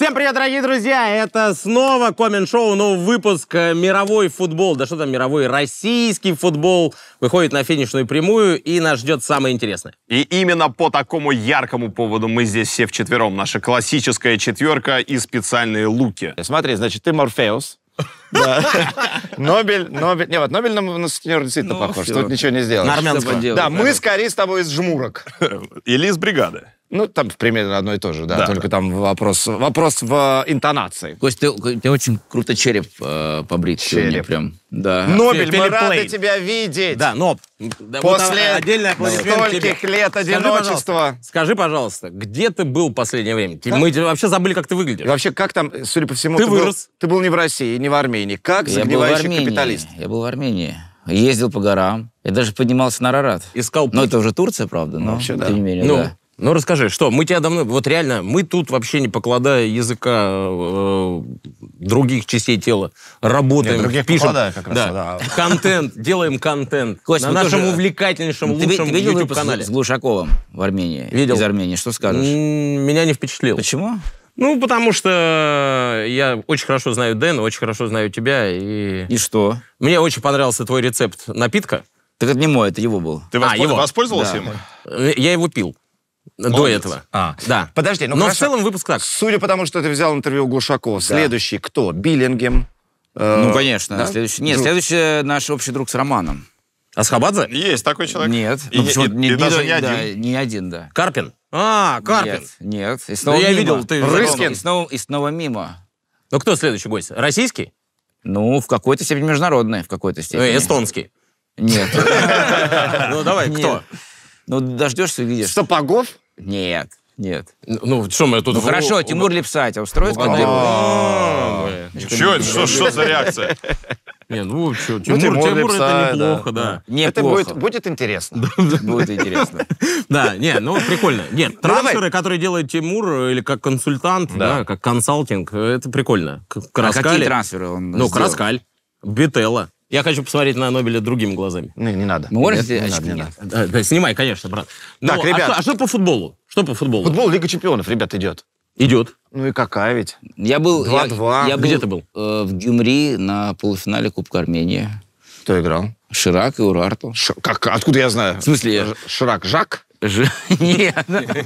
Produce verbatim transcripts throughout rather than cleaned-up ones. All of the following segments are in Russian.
Всем привет, дорогие друзья! Это снова коммент-шоу, новый выпуск «Мировой футбол». Да что там мировой, российский футбол выходит на финишную прямую, и нас ждет самое интересное. И именно по такому яркому поводу мы здесь все вчетвером. Наша классическая четверка и специальные луки. Смотри, значит, ты Морфеус. Нобель, Нобель. Не, вот Нобель на сутенер действительно похож. Тут ничего не сделаешь. На армянского. Да, мы скорее с тобой из жмурок. Или из бригады. Ну, там примерно одно и то же, да. Да. Только там вопрос, вопрос в интонации. Кость, ты, ты очень круто череп э, побрит сегодня Череп. прям. Да. Нобель, мы Филипп рады Плейн. тебя видеть. Да, но... да, После вот отдельный аплодисмент тебе. стольких лет Скажи, одиночества. пожалуйста, Скажи, пожалуйста, где ты был в последнее время? Мы вообще забыли, как ты выглядишь. И вообще, как там, судя по всему, Ты ты, вырос. был, ты был не в России, не в Армении. Как Я был в загнивающий Армении. капиталист? Я был в Армении. Ездил по горам. Я даже поднимался на Арарат. Искал Ну, путь. это уже Турция, правда, но вообще, да. тем не менее, Ну, да. ну, расскажи, что? Мы тебя давно... Вот реально, мы тут вообще не покладая языка э, других частей тела, работаем, Нет, других пишем. покладаю как раз, да, да. контент, делаем контент Кость, на мы нашем тоже- увлекательнейшем, Ты, ви- лучшем ты видел выпуск YouTube-канале. с Глушаковым в Армении? Видел. Из Армении. Что скажешь? М, Меня не впечатлил. Почему? Ну, потому что я очень хорошо знаю Дэна, очень хорошо знаю тебя, и... И что? Мне очень понравился твой рецепт напитка. Так это не мой, это его был. Ты А, воспол- его. воспользовался Да. им? Э, Я его пил до Молодец. этого. А. Да. Подожди, ну Но хорошо. в целом выпуск так. Судя по тому, что ты взял интервью у Глушакова, следующий кто? Биллингем? Э, Ну, конечно. да? Следующий... Нет, Друг. следующий наш общий друг с Романом. Асхабадзе? Есть такой человек? Нет. И, Ну, не- почему- и- не- и не даже до- не один. да, не один, да. Карпин? А, Карпин. Нет, нет. И Да снова я мимо. видел, ты... Рыскин. И снова, и снова мимо. Ну, кто следующий гость? Российский? Ну, в какой-то степени международный, в какой-то степени. Э, Эстонский? Нет. Ну, давай, Нет. кто? Ну, дождешься, увидишь. Сапогов? Нет, нет. Ну, что мы тут... Ну, хорошо, Тимур Липса тебя устроит? когда его- А, Что это? Что, что за реакция? Не, ну, что, Тимур, Тимур Тимур Лепса, это неплохо, да. Это Неплохо. будет, будет интересно. Будет интересно. Да, не, ну, прикольно. Нет, давай. трансферы, которые делает Тимур, или как консультант, да, как консалтинг, это прикольно. К- А какие Караскали. трансферы он Ну, сделал? Караскаль, Бителла. Я хочу посмотреть на Нобеля другими глазами. Не, не надо. Ну, можете Нет, не очки? надо, не надо. Да, да, снимай, конечно, брат. Ну, Так, а ребят. что- А что по футболу? Что по футболу? Футбол Лига Чемпионов, ребят, идет. Идет. Ну и какая ведь? Я был... я- два-два. я был, Где ты был? э, в Гюмри на полуфинале Кубка Армении. Кто играл? Ширак и Урарту. Ш- как, откуда я знаю? В смысле? Ж- Ширак, Жак? Ж- Нет.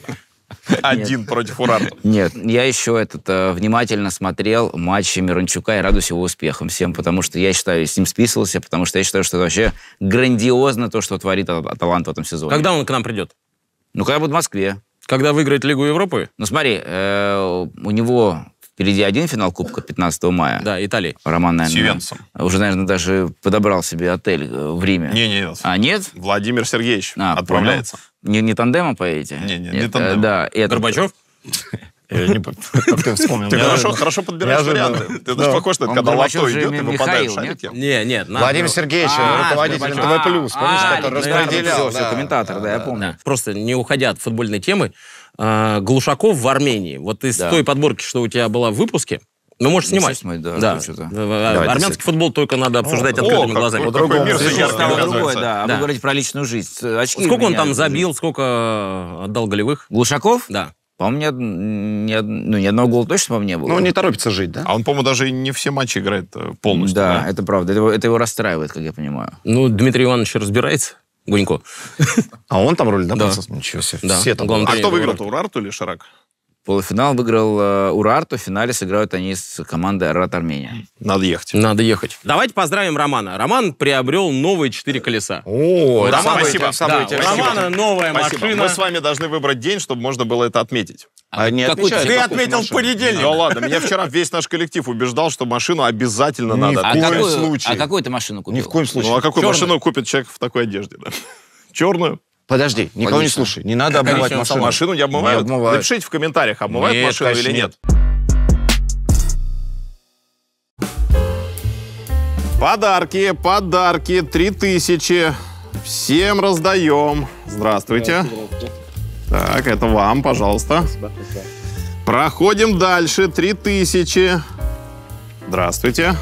Один против Урарта. Нет, я еще этот, э, внимательно смотрел матчи Мирончука и радуюсь его успехам всем, потому что я считаю, с ним списывался, потому что я считаю, что это вообще грандиозно то, что творит А- Аталанта в этом сезоне. Когда он к нам придет? Ну, когда будет в Москве. Когда выиграет Лигу Европы? Ну, смотри, э, у него впереди один финал Кубка пятнадцатого мая. Да, Италии. Роман, наверное, С Ювентусом. уже, наверное, даже подобрал себе отель э, в Риме. Не, не, А, нет? Владимир Сергеевич А, отправляется. понял. Не, не тандемом поедете? Не, не, не Нет, тандемом. э, Да, этот- Горбачев? Как ты вспомнил? Ты Я- хорошо, хорошо подбираешь неожиданно. варианты. Ты даже похож на это, Он когда Горбачев лото же идет, и Михаил, выпадает нет? шарики. Не, нет. надо- Владимир Сергеевич, А, руководитель Горбачев. эн тэ вэ плюс, помнишь, А, который наверное, распределял? Все, все, да. комментатор, да, я помню. Да. Просто не уходя от футбольной темы, а, Глушаков в Армении. Вот из Да. той подборки, что у тебя была в выпуске, ну, можешь Ну, снимать. снимать, да, да. что-то. А, Армянский футбол только надо обсуждать О, открытыми как- глазами. какой По-другому. мир Свежо яркий, Стало другое, оказывается. да. А Да. вы говорите про личную жизнь. Очки Сколько он меня- там забил, сколько отдал голевых? Глушаков? Да. По-моему, ни, од- ни, од- ну, ни одного гола точно, по-моему, не было. Ну, он не торопится жить, да? А он, по-моему, даже и не все матчи играет э, полностью. Да, это правда. Это его, это его расстраивает, как я понимаю. Ну, Дмитрий Иванович разбирается, Гунько. А он там роль Да. добрался? Ничего себе. Да. Все там. Главное, А тренер кто выиграл-то, Урарта. Урарту или Ширак? Полуфинал выиграл э, Урарту, в финале сыграют они с командой Арарат Армения. Надо ехать. Надо ехать. Давайте поздравим Романа. Роман приобрел новые четыре колеса. О, это Роман, событие, спасибо. Да, событие. у Романа новая Спасибо. машина. Мы с вами должны выбрать день, чтобы можно было это отметить. А не Какой отмечают ты Ты покупку отметил машины? понедельник. Да ладно, меня вчера весь наш коллектив убеждал, что машину обязательно Ни надо. в А коем какую, случае. а какую ты машину купил? Ни в коем случае. Ну а какую Черную. машину купит человек в такой одежде? Да? Черную? Подожди, никого не Логично. слушай. Не надо обмывать коричневым машину. Машину не обмывают? Не обмывают. Напишите в комментариях, обмывают Нет, машину конечно, или нет. Подарки, подарки, три тысячи. Всем раздаем. Здравствуйте. Так, это вам, пожалуйста. Проходим дальше. Три тысячи. Здравствуйте.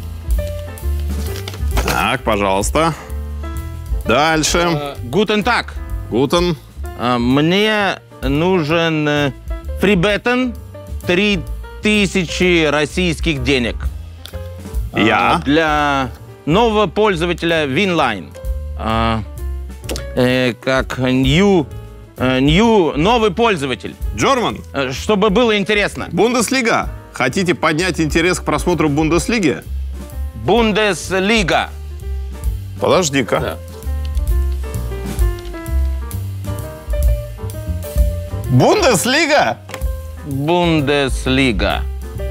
Так, пожалуйста. Дальше. Гутен так. Гутен. Мне нужен фрибеттен три тысячи российских денег. Я. А, для нового пользователя Winline. А, э, как new, э, new, новый пользователь. Джорман, Э, Чтобы было интересно. Бундеслига. Хотите поднять интерес к просмотру Бундеслиги? Бундеслига. Подожди-ка. Да. Бундеслига? Бундеслига.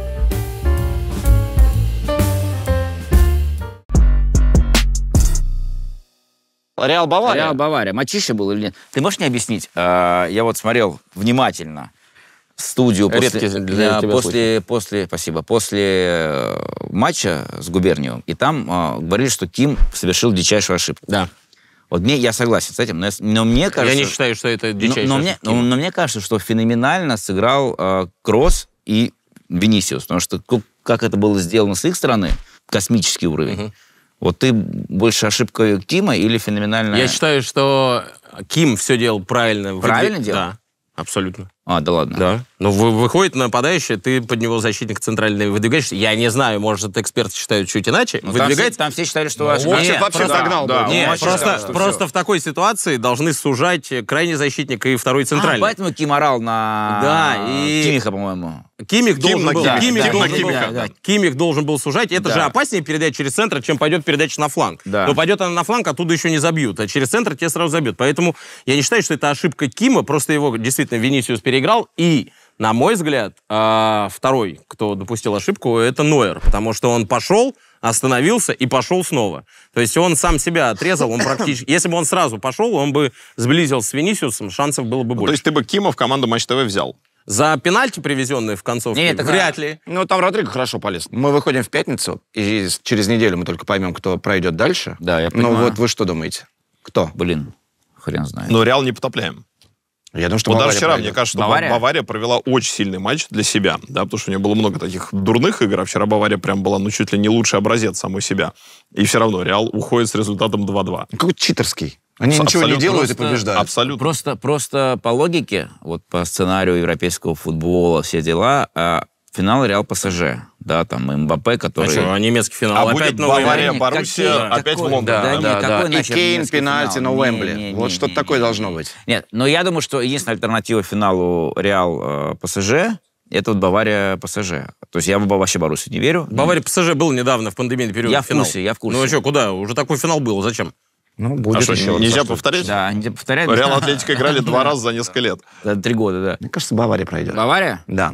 Реал Бавария. Реал Бавария. Матчище был или нет? Ты можешь мне объяснить? А, Я вот смотрел внимательно студию после, Редкий для да, тебя после, после, спасибо, после э, матча с Губерниевым. И там э, говорили, что Ким совершил дичайшую ошибку. Да. Вот мне, я согласен с этим, но, я- но мне кажется... Я не считаю, что это но, дичайшая но мне, ошибка. но, но мне кажется, что феноменально сыграл э, Кросс и Винисиус. Потому что ку- как это было сделано с их стороны, космический уровень. Мгм. Вот ты больше ошибка Кима или феноменальная... Я считаю, что Ким все делал правильно. Правильно Выдвиг- делал? Да, абсолютно. А, да ладно. Да. Ну, вы- выходит нападающий, ты под него защитник центральный выдвигаешься. Я не знаю, может, эксперты считают чуть иначе. Ну, там, все, Выдвигается. там все считали, что... Ну, ошибка. Вовчик Нет, вообще просто- загнал да, бы. он Нет, вообще просто, сказал, что просто всё. в такой ситуации должны сужать крайний защитник и второй А, центральный. поэтому Ким орал на Да, и- Кимиха, по-моему. Кимих Ким должен на был, Кимиха. Кимих Ким на должен был- Кимиха. да, Кимих должен был сужать. Это Да. же опаснее передать через центр, чем пойдет передача на фланг. Да. Но пойдет она на фланг, оттуда еще не забьют. А через центр тебе сразу забьют. Поэтому я не считаю, что это ошибка Кима. Просто его действительно Винисиус переиграл. И, на мой взгляд, а, второй, кто допустил ошибку, это Нойер. Потому что он пошел, остановился и пошел снова. То есть он сам себя отрезал. Он практически... Если бы он сразу пошел, он бы сблизился с Винисиусом, шансов было бы Ну, то больше. есть ты бы Кима в команду Матч ТВ взял? За пенальти, привезенные в концовке, Нет, так, вряд а- ли. Ну, там Родриго хорошо полез. Мы выходим в пятницу, и с- через неделю мы только поймем, кто пройдет дальше. Да, я Ну, понимаю. вот вы что думаете? Кто? Блин, хрен знает. Но Реал не потопляем. Я думаю, что Вот Бавария даже вчера, пройдет. мне кажется, что Бавария? Бавария провела очень сильный матч для себя, да, потому что у нее было много таких дурных игр, а вчера Бавария прям была, ну, чуть ли не лучший образец самой себя. И все равно Реал уходит с результатом два-два. Какой-то читерский. Они ничего не Абсолютно. делают и Просто побеждают. Абсолютно. Просто, просто по логике, вот по сценарию европейского футбола, все дела, а, финал Реал ПСЖ, да, там Мбаппе, А который... что, немецкий финал? А опять будет новый Бавария, Эмери? Боруссия, Какие- опять в какой- Лондоне. Да, Да, нет, да, какой да. И нахер Кейн немецкий пенальти финал? на Не, Уэмбли. не, Вот не, что-то не, такое не, должно не. быть. Нет, но я думаю, что единственная альтернатива финалу Реал э, ПСЖ, это вот Бавария ПСЖ. То есть я в вообще Боруссию не верю. Бавария ПСЖ был недавно в пандемийный период. Я в финал. курсе, я в курсе. Ну а что, куда? Уже такой финал был, зачем? Ну, А будет что, еще. нельзя раз. повторять? Да, не повторяют. Реал Атлетика играли два раза за несколько лет. За три года, да. Мне кажется, Бавария пройдет. Бавария? Да.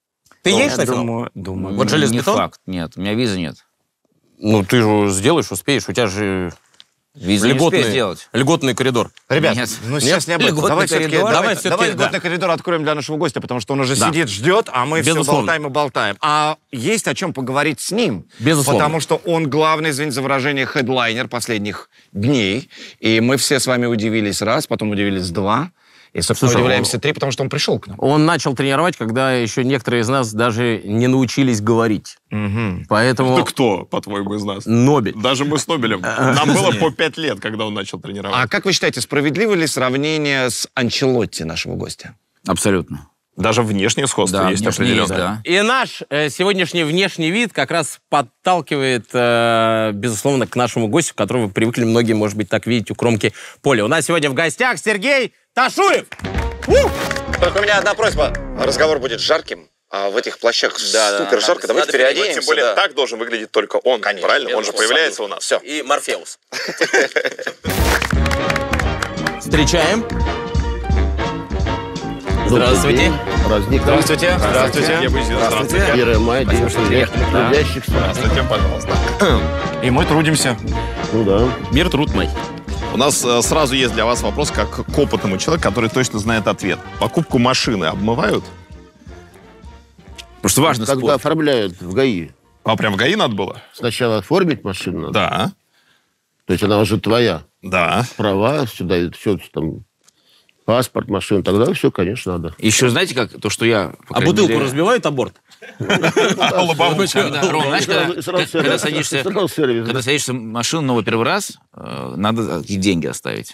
Ты Ну, едешь я на финал? думаю, думаю. Вот Не железобетон? факт, нет. У меня визы нет. Ну ты же сделаешь, успеешь. У тебя же Визы не льготный, успею сделать. льготный коридор. Ребят, Нет. ну сейчас не об этом. Льготный Давай все-таки коридор. давай, Давай всё-таки, давай да. льготный коридор откроем для нашего гостя, потому что он уже Да. сидит, ждет, а мы все Безусловно. болтаем и болтаем. А есть о чем поговорить с ним. Безусловно. Потому что он главный, извините за выражение, хедлайнер последних дней. И мы все с вами удивились раз, потом удивились два. И, собственно, Слушай, удивляемся три, потому что он пришел к нам. Он начал тренировать, когда еще некоторые из нас даже не научились говорить. Поэтому Ну кто, по-твоему, из нас? Нобель. Даже мы с Нобелем. Нам было по пять лет, когда он начал А тренировать. как вы считаете, справедливо ли сравнение с Анчелотти нашего гостя? Абсолютно. Даже внешнее сходство Да, есть внешне определенное. есть, да. И наш э, сегодняшний внешний вид как раз подталкивает, э, безусловно, к нашему гостю, которого вы привыкли многие, может быть, так видеть у кромки поля. У нас сегодня в гостях Сергей Ташуев. Только у меня одна просьба. Разговор будет жарким, а в этих плащах супер жарко. Давайте переоденемся. Тем более да. так должен выглядеть только он, Конечно, правильно? Он же безусловно. появляется у нас. Все. И Морфеус. Встречаем. Здравствуйте. Праздник. Здравствуйте. Здравствуйте. Я бы здесь- Здравствуйте. первое мая, день трудящих- трудящихся. Здравствуйте, пожалуйста. И мы трудимся. Ну да. Мир, труд мой. У нас э, сразу есть для вас вопрос, как к опытному человеку, который точно знает ответ. Покупку машины обмывают? Потому что важно Когда спорт. оформляют в ГАИ, А прям в ГАИ надо было? сначала оформить машину надо. Да. То есть она уже твоя. Да. Права, сюда все там, паспорт, машина. Тогда все, конечно, надо. Еще знаете, как то, что я... по А крайней бутылку мере, разбивают о борт? Лобовуху. Когда, Ром, знаешь, когда, Сразу когда сервис. садишься, Сразу сервис. когда садишься в машину новый первый раз, э, надо и деньги оставить.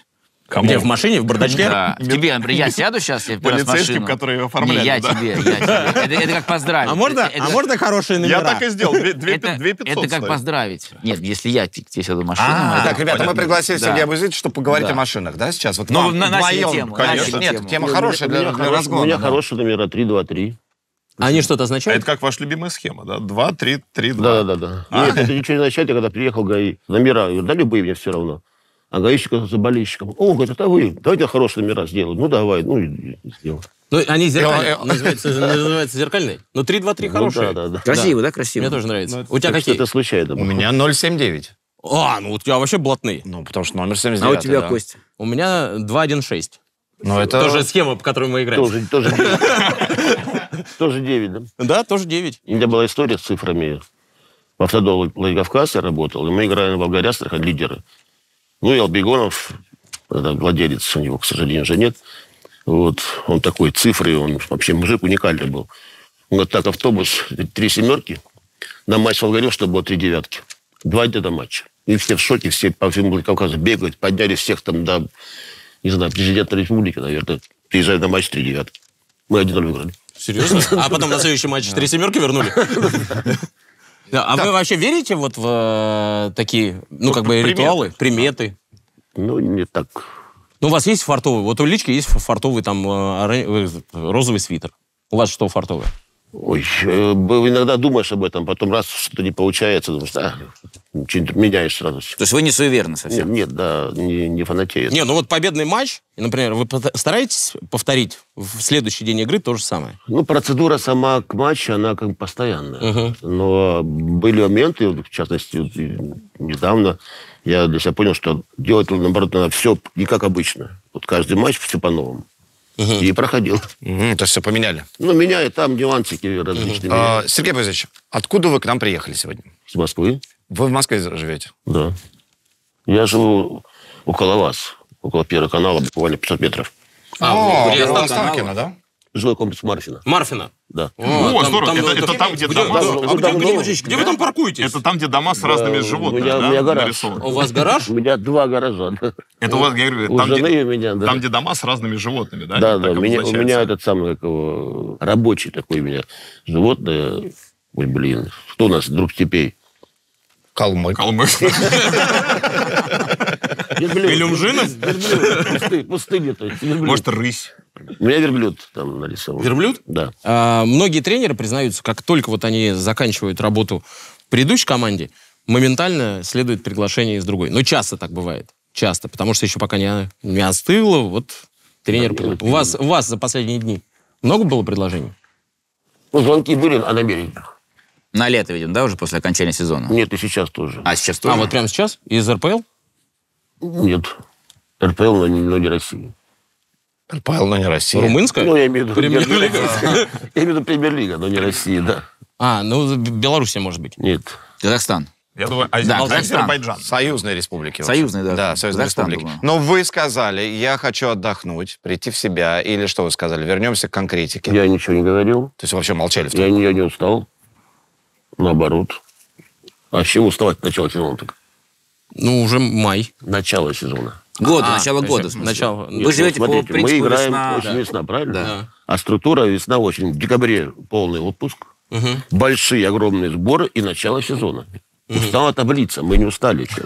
Кому? Где, в машине, в бардачке? Да. Тебе, например, я сяду сейчас, я первый раз в Полицейским, машину. которые оформляли, Не, я да? тебе, я тебе. Это, это как поздравить. А можно, это, а можно хорошие номера? Я так и сделал. Две, две, это, две пятьсот это как стоит. поздравить. Нет, если я к тебе сяду в машину... А, это- Так, ребята, мы понятно. пригласили Да. Сергея Бузыти, чтобы поговорить Да. о машинах, да, сейчас? Вот Ну, вам на- начали вдвоем. тему, Конечно. начали Нет, тему. тема У хорошая меня для, для хорош- разгона. У меня да. хорошие номера три два три. Они что-то А означают? это как ваша любимая схема, да? Два, три, три, два. Да-да-да. Нет, это ничего не означает. Я когда приехал в ГАИ, номера, я говорю, да любые мне все равно. А гаишник за болельщиком. О, говорит, это вы, давайте хорошие номера сделаем. Ну, давай, ну, и и сделал. Ну, они зеркальные. Э, э, Называются, называются зеркальные. Ну, три два три хорошие. Ну, да, да, да. Красиво, да, красиво? Мне тоже нравится. Ну, это- У тебя Так что какие? это случайно. У меня ноль семь девять. А, ну, у тебя вообще блатные. Ну, потому что номер А семьдесят у девять. тебя, да. Костя? У меня два один шесть. Ну, это... Тоже схема, по которой мы играем. Тоже, тоже девять. Тоже девять, да? Да, тоже девять. У меня была история с цифрами. В автодоле Владикавказ я работал, и мы играли на Волгоре-Астрахань, лидеры. Ну, и Албегонов, это владелец, у него, к сожалению, уже нет. Вот, он такой цифры, он вообще мужик уникальный был. Он говорит, так, автобус, три семерки, на матч в Волгоре, чтобы было три девятки. Два дня до матча. И все в шоке, все по всему Владикавказу бегают, подняли всех там до, не знаю, президента республики, наверное, приезжают на матч три девятки. Мы один ноль выиграли. Серьезно? А потом на следующий матч три семерки вернули? Да, а вы вообще верите вот в э, такие, ну, как бы, Приметы. ритуалы, приметы? Ну, не так. Ну, у вас есть фартовый? Вот у Лички есть фартовый там э, оранж- э, розовый свитер. У вас что фартовое? Ой, э, иногда думаешь об этом, потом раз что-то не получается, думаешь, а, что-нибудь меняешь сразу. То есть вы не суеверны Нет, совсем? нет, да, не, не фанатеет. Не, ну вот победный матч, и, например, вы пот- стараетесь повторить в следующий день игры то же самое? Ну, процедура сама к матчу, она как бы постоянная. Мгм. Но были моменты, в частности, вот и недавно, я для себя понял, что делать, наоборот, надо все не как обычно. Вот каждый матч все по-новому. И проходил. Мгм, то есть все поменяли. Ну, меня и там нюансики различные. А, Сергей Бузыч, откуда вы к нам приехали сегодня? С Москвы, Вы в Москве живете? да. Я живу около вас, около Первого канала, буквально пятьсот метров. А, О, в Переостанкино. Останкино, да? Жилой комплекс Марфина, Марфина. да. О, здорово. Это- это там, где дома. да, Ну, а там где, много. где- где вы там паркуетесь? Это там, где дома с разными Да, животными, у меня- да, у меня гараж. нарисованы? У вас гараж? У меня два гаража, да. Это у вас, я говорю, У там, жены где, и у меня, да. там, где дома с разными животными, да? Да, они да, так у меня, у обозначаются? меня этот самый, как его, рабочий такой у меня животное. Ой, блин, кто у нас, друг степей? Калмык. Калмык. Верблюд. Илюмжинов? Верблюд. Пусты- Пустыня, то есть. верблюд. Может, рысь. У меня верблюд там нарисован. Верблюд? Да. А, многие тренеры признаются, как только вот они заканчивают работу в предыдущей команде, моментально следует приглашение из другой. Ну, часто так бывает. Часто. Потому что еще пока не, не остыло, вот тренер... Да, у, вас, у вас за последние дни много было предложений? Ну, звонки были о намерениях. На лето, видимо, да, уже после окончания сезона? Нет, и сейчас тоже. А сейчас тоже? А, вот прямо сейчас? Из эр пэ эл? Нет. эр пэ эл, но не, но не России. РПЛ, но не Россия. Румынская? Ну, я имею в виду... Премьер-лига? Я имею в виду премьер-лига, но не Россия, да. А, ну, Белоруссия, может быть. Нет. Казахстан. Я думаю, а- Да, а- Казахстан. Азербайджан. Союзные республики. вообще. Союзные, да. Да, Союзные Казахстан, республики. думаю. Но вы сказали, я хочу отдохнуть, прийти в себя, или что вы сказали? Вернемся к конкретике. Я ничего не говорил. То есть вообще молчали? в том- Я не, я не устал. Наоборот. А с чего уставать начало сезона? Так? Ну, уже май. Начало сезона. Года, А, начало то есть года. в смысле. начало. Вы Нет, живете по Смотрите, мы принципу играем весна. очень Да. весна, правильно? Да. А структура весна очень. В декабре полный отпуск. Мгм. Большие, огромные сборы и начало сезона. Устала таблица, мы не устали. чё.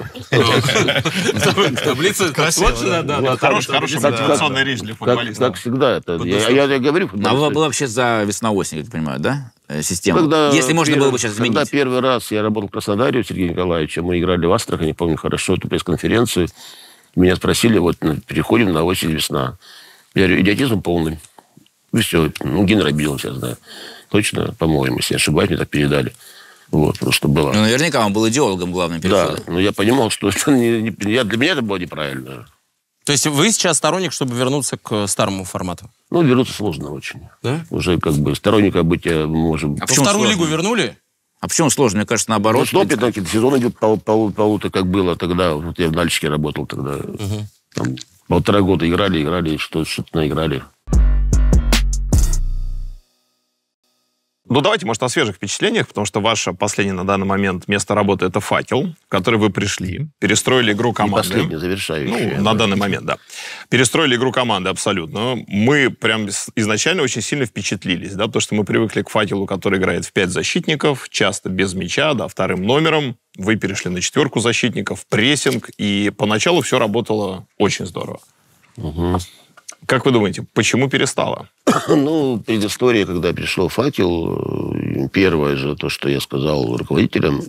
Таблица точно, да. Ну, а Хорош- как- Хорошая как- мотивационная речь для Как, футболиста. как всегда. Это, я, я, я говорю, А вы, футболисты, вы вообще за весна-осень, я так понимаю, да? Э, Система. когда Если можно первый- было бы сейчас изменить. Когда первый раз я работал в Краснодаре у Сергея Николаевича, мы играли в Астрахани, помню хорошо эту пресс-конференцию. Меня спросили, вот ну, переходим на осень-весна. Я говорю, идиотизм полный. И все, ну, Геннадий Билов, я знаю. Точно, по-моему, если не ошибаюсь, мне так передали. Вот, просто было. Ну, наверняка он был идеологом главным Да, перехода. но я понимал, что это не, не- я, для меня это было неправильно. То есть вы сейчас сторонник, чтобы вернуться к старому формату? Ну, вернуться сложно очень. Да? Уже как бы сторонника быть я можем. А Во почему вторую сложно? лигу вернули? А почему сложно? Мне кажется, Ну, наоборот. что опять таки, сезон идет пол, пол, полуто, как было тогда. Вот я в Нальчике работал тогда. Там полтора года играли, играли, что, что-то наиграли. Ну, давайте, может, о свежих впечатлениях, потому что ваше последнее на данный момент место работы — это «Факел», в который вы пришли, перестроили игру команды. И последнее, завершающее. Ну, на данный момент, да. Перестроили игру команды абсолютно. Мы прям изначально очень сильно впечатлились, да, потому что мы привыкли к «Факелу», который играет в пять защитников, часто без мяча, да, вторым номером. Вы перешли на четверку защитников, прессинг, и поначалу все работало очень здорово. Угу. Как вы думаете, почему перестало? Ну, предыстория, когда пришел «Факел», первое же то, что я сказал руководителям,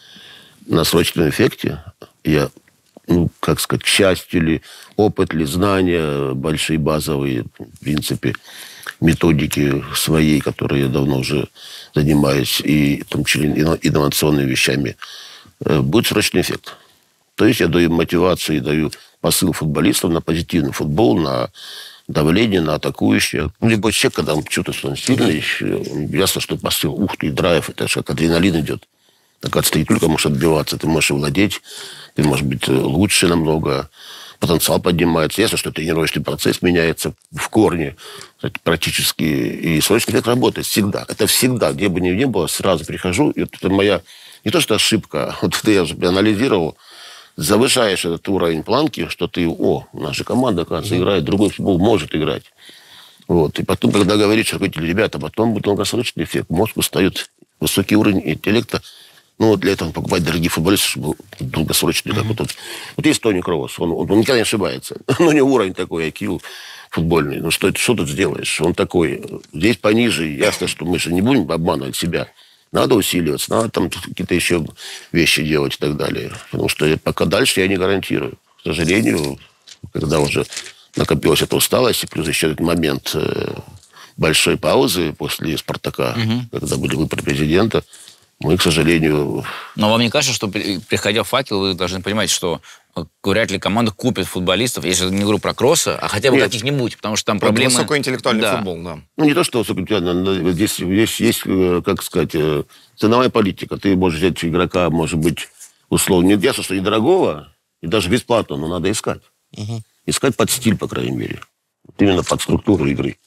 на срочном эффекте я, ну, как сказать, к счастью ли, опыт ли, знания, большие базовые, в принципе, методики своей, которые я давно уже занимаюсь, и в том числе инновационными вещами, будет срочный эффект. То есть я даю мотивацию и даю посыл футболистам на позитивный футбол, на давление, на атакующее. Любой человек, когда он чувствует, что он сильный, ясно, что посыл, ух ты, драйв, это же как адреналин идет. Так от ты только можешь отбиваться, ты можешь владеть, ты можешь быть лучше намного, потенциал поднимается. Ясно, что тренировочный процесс меняется в корне практически, и срочный эффект работает всегда. Это всегда, где бы ни, ни было, сразу прихожу, и вот это моя, не то что ошибка, вот это я уже анализировал, завышаешь этот уровень планки, что ты, о, наша команда, оказывается, играет, другой футбол может играть. Вот. И потом, когда говоришь руководитель, ребята, потом будет долгосрочный эффект, мозг устает, высокий уровень интеллекта. Ну, вот для этого покупать дорогие футболисты, чтобы был долгосрочный. Mm-hmm. Вот, вот, вот есть Тони Кроус, он, он, он никогда не ошибается. Но у него уровень такой, ай кью футбольный. Ну, что, что тут сделаешь? Он такой. Здесь пониже, ясно, что мы же не будем обманывать себя. Надо усиливаться, надо там какие-то еще вещи делать и так далее. Потому что пока дальше я не гарантирую. К сожалению, когда уже накопилась эта усталость, и плюс еще этот момент большой паузы после «Спартака», угу. когда были выборы президента, мы, к сожалению... Но вам не кажется, что, приходя в «Факел», вы должны понимать, что вряд ли команда купит футболистов, если не говорю про Кросса, а хотя бы каких-нибудь, потому что там проблемы... Вот высокоинтеллектуальный да. футбол, да. Ну, не то, что высокоинтеллектуальный, здесь есть, есть, как сказать, ценовая политика. Ты можешь взять игрока, может быть, условно, не ясно, что недорогого, и даже бесплатно, но надо искать. Угу. Искать под стиль, по крайней мере. Вот именно под структуру игры.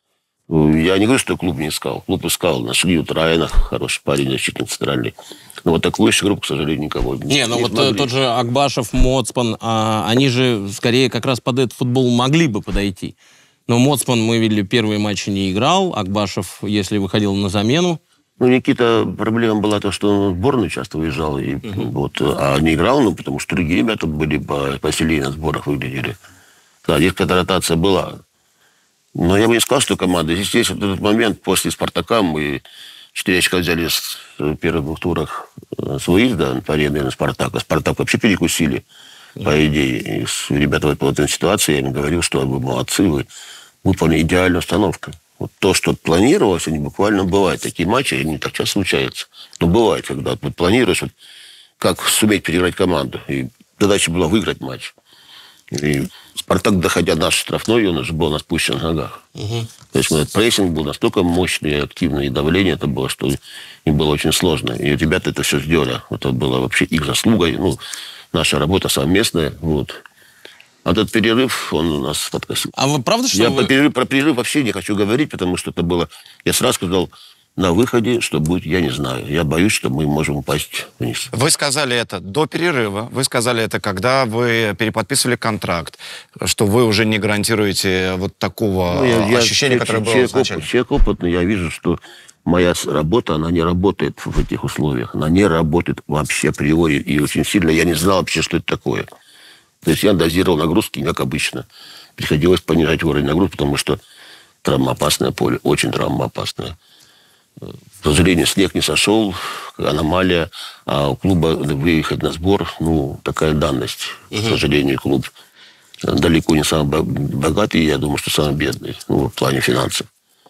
Я не говорю, что клуб не искал. Клуб искал. Нашли вот Райана, хороший парень, защитник центральный. Но вот такую еще группу, к сожалению, никого не Не, ну не вот смогли. тот же Акбашев, Моцпан, а, они же скорее как раз под этот футбол могли бы подойти. Но Моцпан, мы видели, первые матчи не играл. Акбашев, если выходил на замену. Ну, Никита, проблема была то, что он в сборную часто выезжал. И, uh-huh. вот, а не играл, ну, потому что другие ребята были посильнее на сборах выглядели. Да, здесь какая-то ротация была. Но я бы не сказал, что команда. Здесь есть вот этот момент после «Спартака». Мы четыре очка взяли в первых двух турах с выезда по арене на «Спартак». А «Спартак» вообще перекусили, mm-hmm. по идее. И ребята в этой ситуации, я им говорил, что вы молодцы, вы выполнили идеальную установку. Вот то, что планировалось, они буквально бывают. Такие матчи, они не так часто случаются. Но бывает, когда ты планируешь, вот, как суметь переиграть команду. И задача была выиграть матч. И «Спартак», доходя наш штрафной, он уже был на спущенных ногах. Угу. То есть этот прессинг был настолько мощный и активный, и давление это было, что им было очень сложно. И ребята это все сделали. Это было вообще их заслугой. Ну, наша работа совместная. Вот. А этот перерыв, он у нас подкосил. А вы правда, что Я вы... про, перерыв, про перерыв вообще не хочу говорить, потому что это было... Я сразу сказал... На выходе, что будет, я не знаю. Я боюсь, что мы можем упасть вниз. Вы сказали это до перерыва. Вы сказали это, когда вы переподписывали контракт, что вы уже не гарантируете вот такого ну, я, ощущения, я, которое было человек, изначально. Человек опытный, я вижу, что моя работа, она не работает в этих условиях. Она не работает вообще априори. И очень сильно я не знал вообще, что это такое. То есть я дозировал нагрузки, как обычно. Приходилось понижать уровень нагрузки, потому что травмоопасное поле, очень травмоопасное. К сожалению, снег не сошел, аномалия, а у клуба выехать на сбор, ну, такая данность. Uh-huh. К сожалению, клуб далеко не самый богатый, я думаю, что самый бедный, ну, в плане финансов.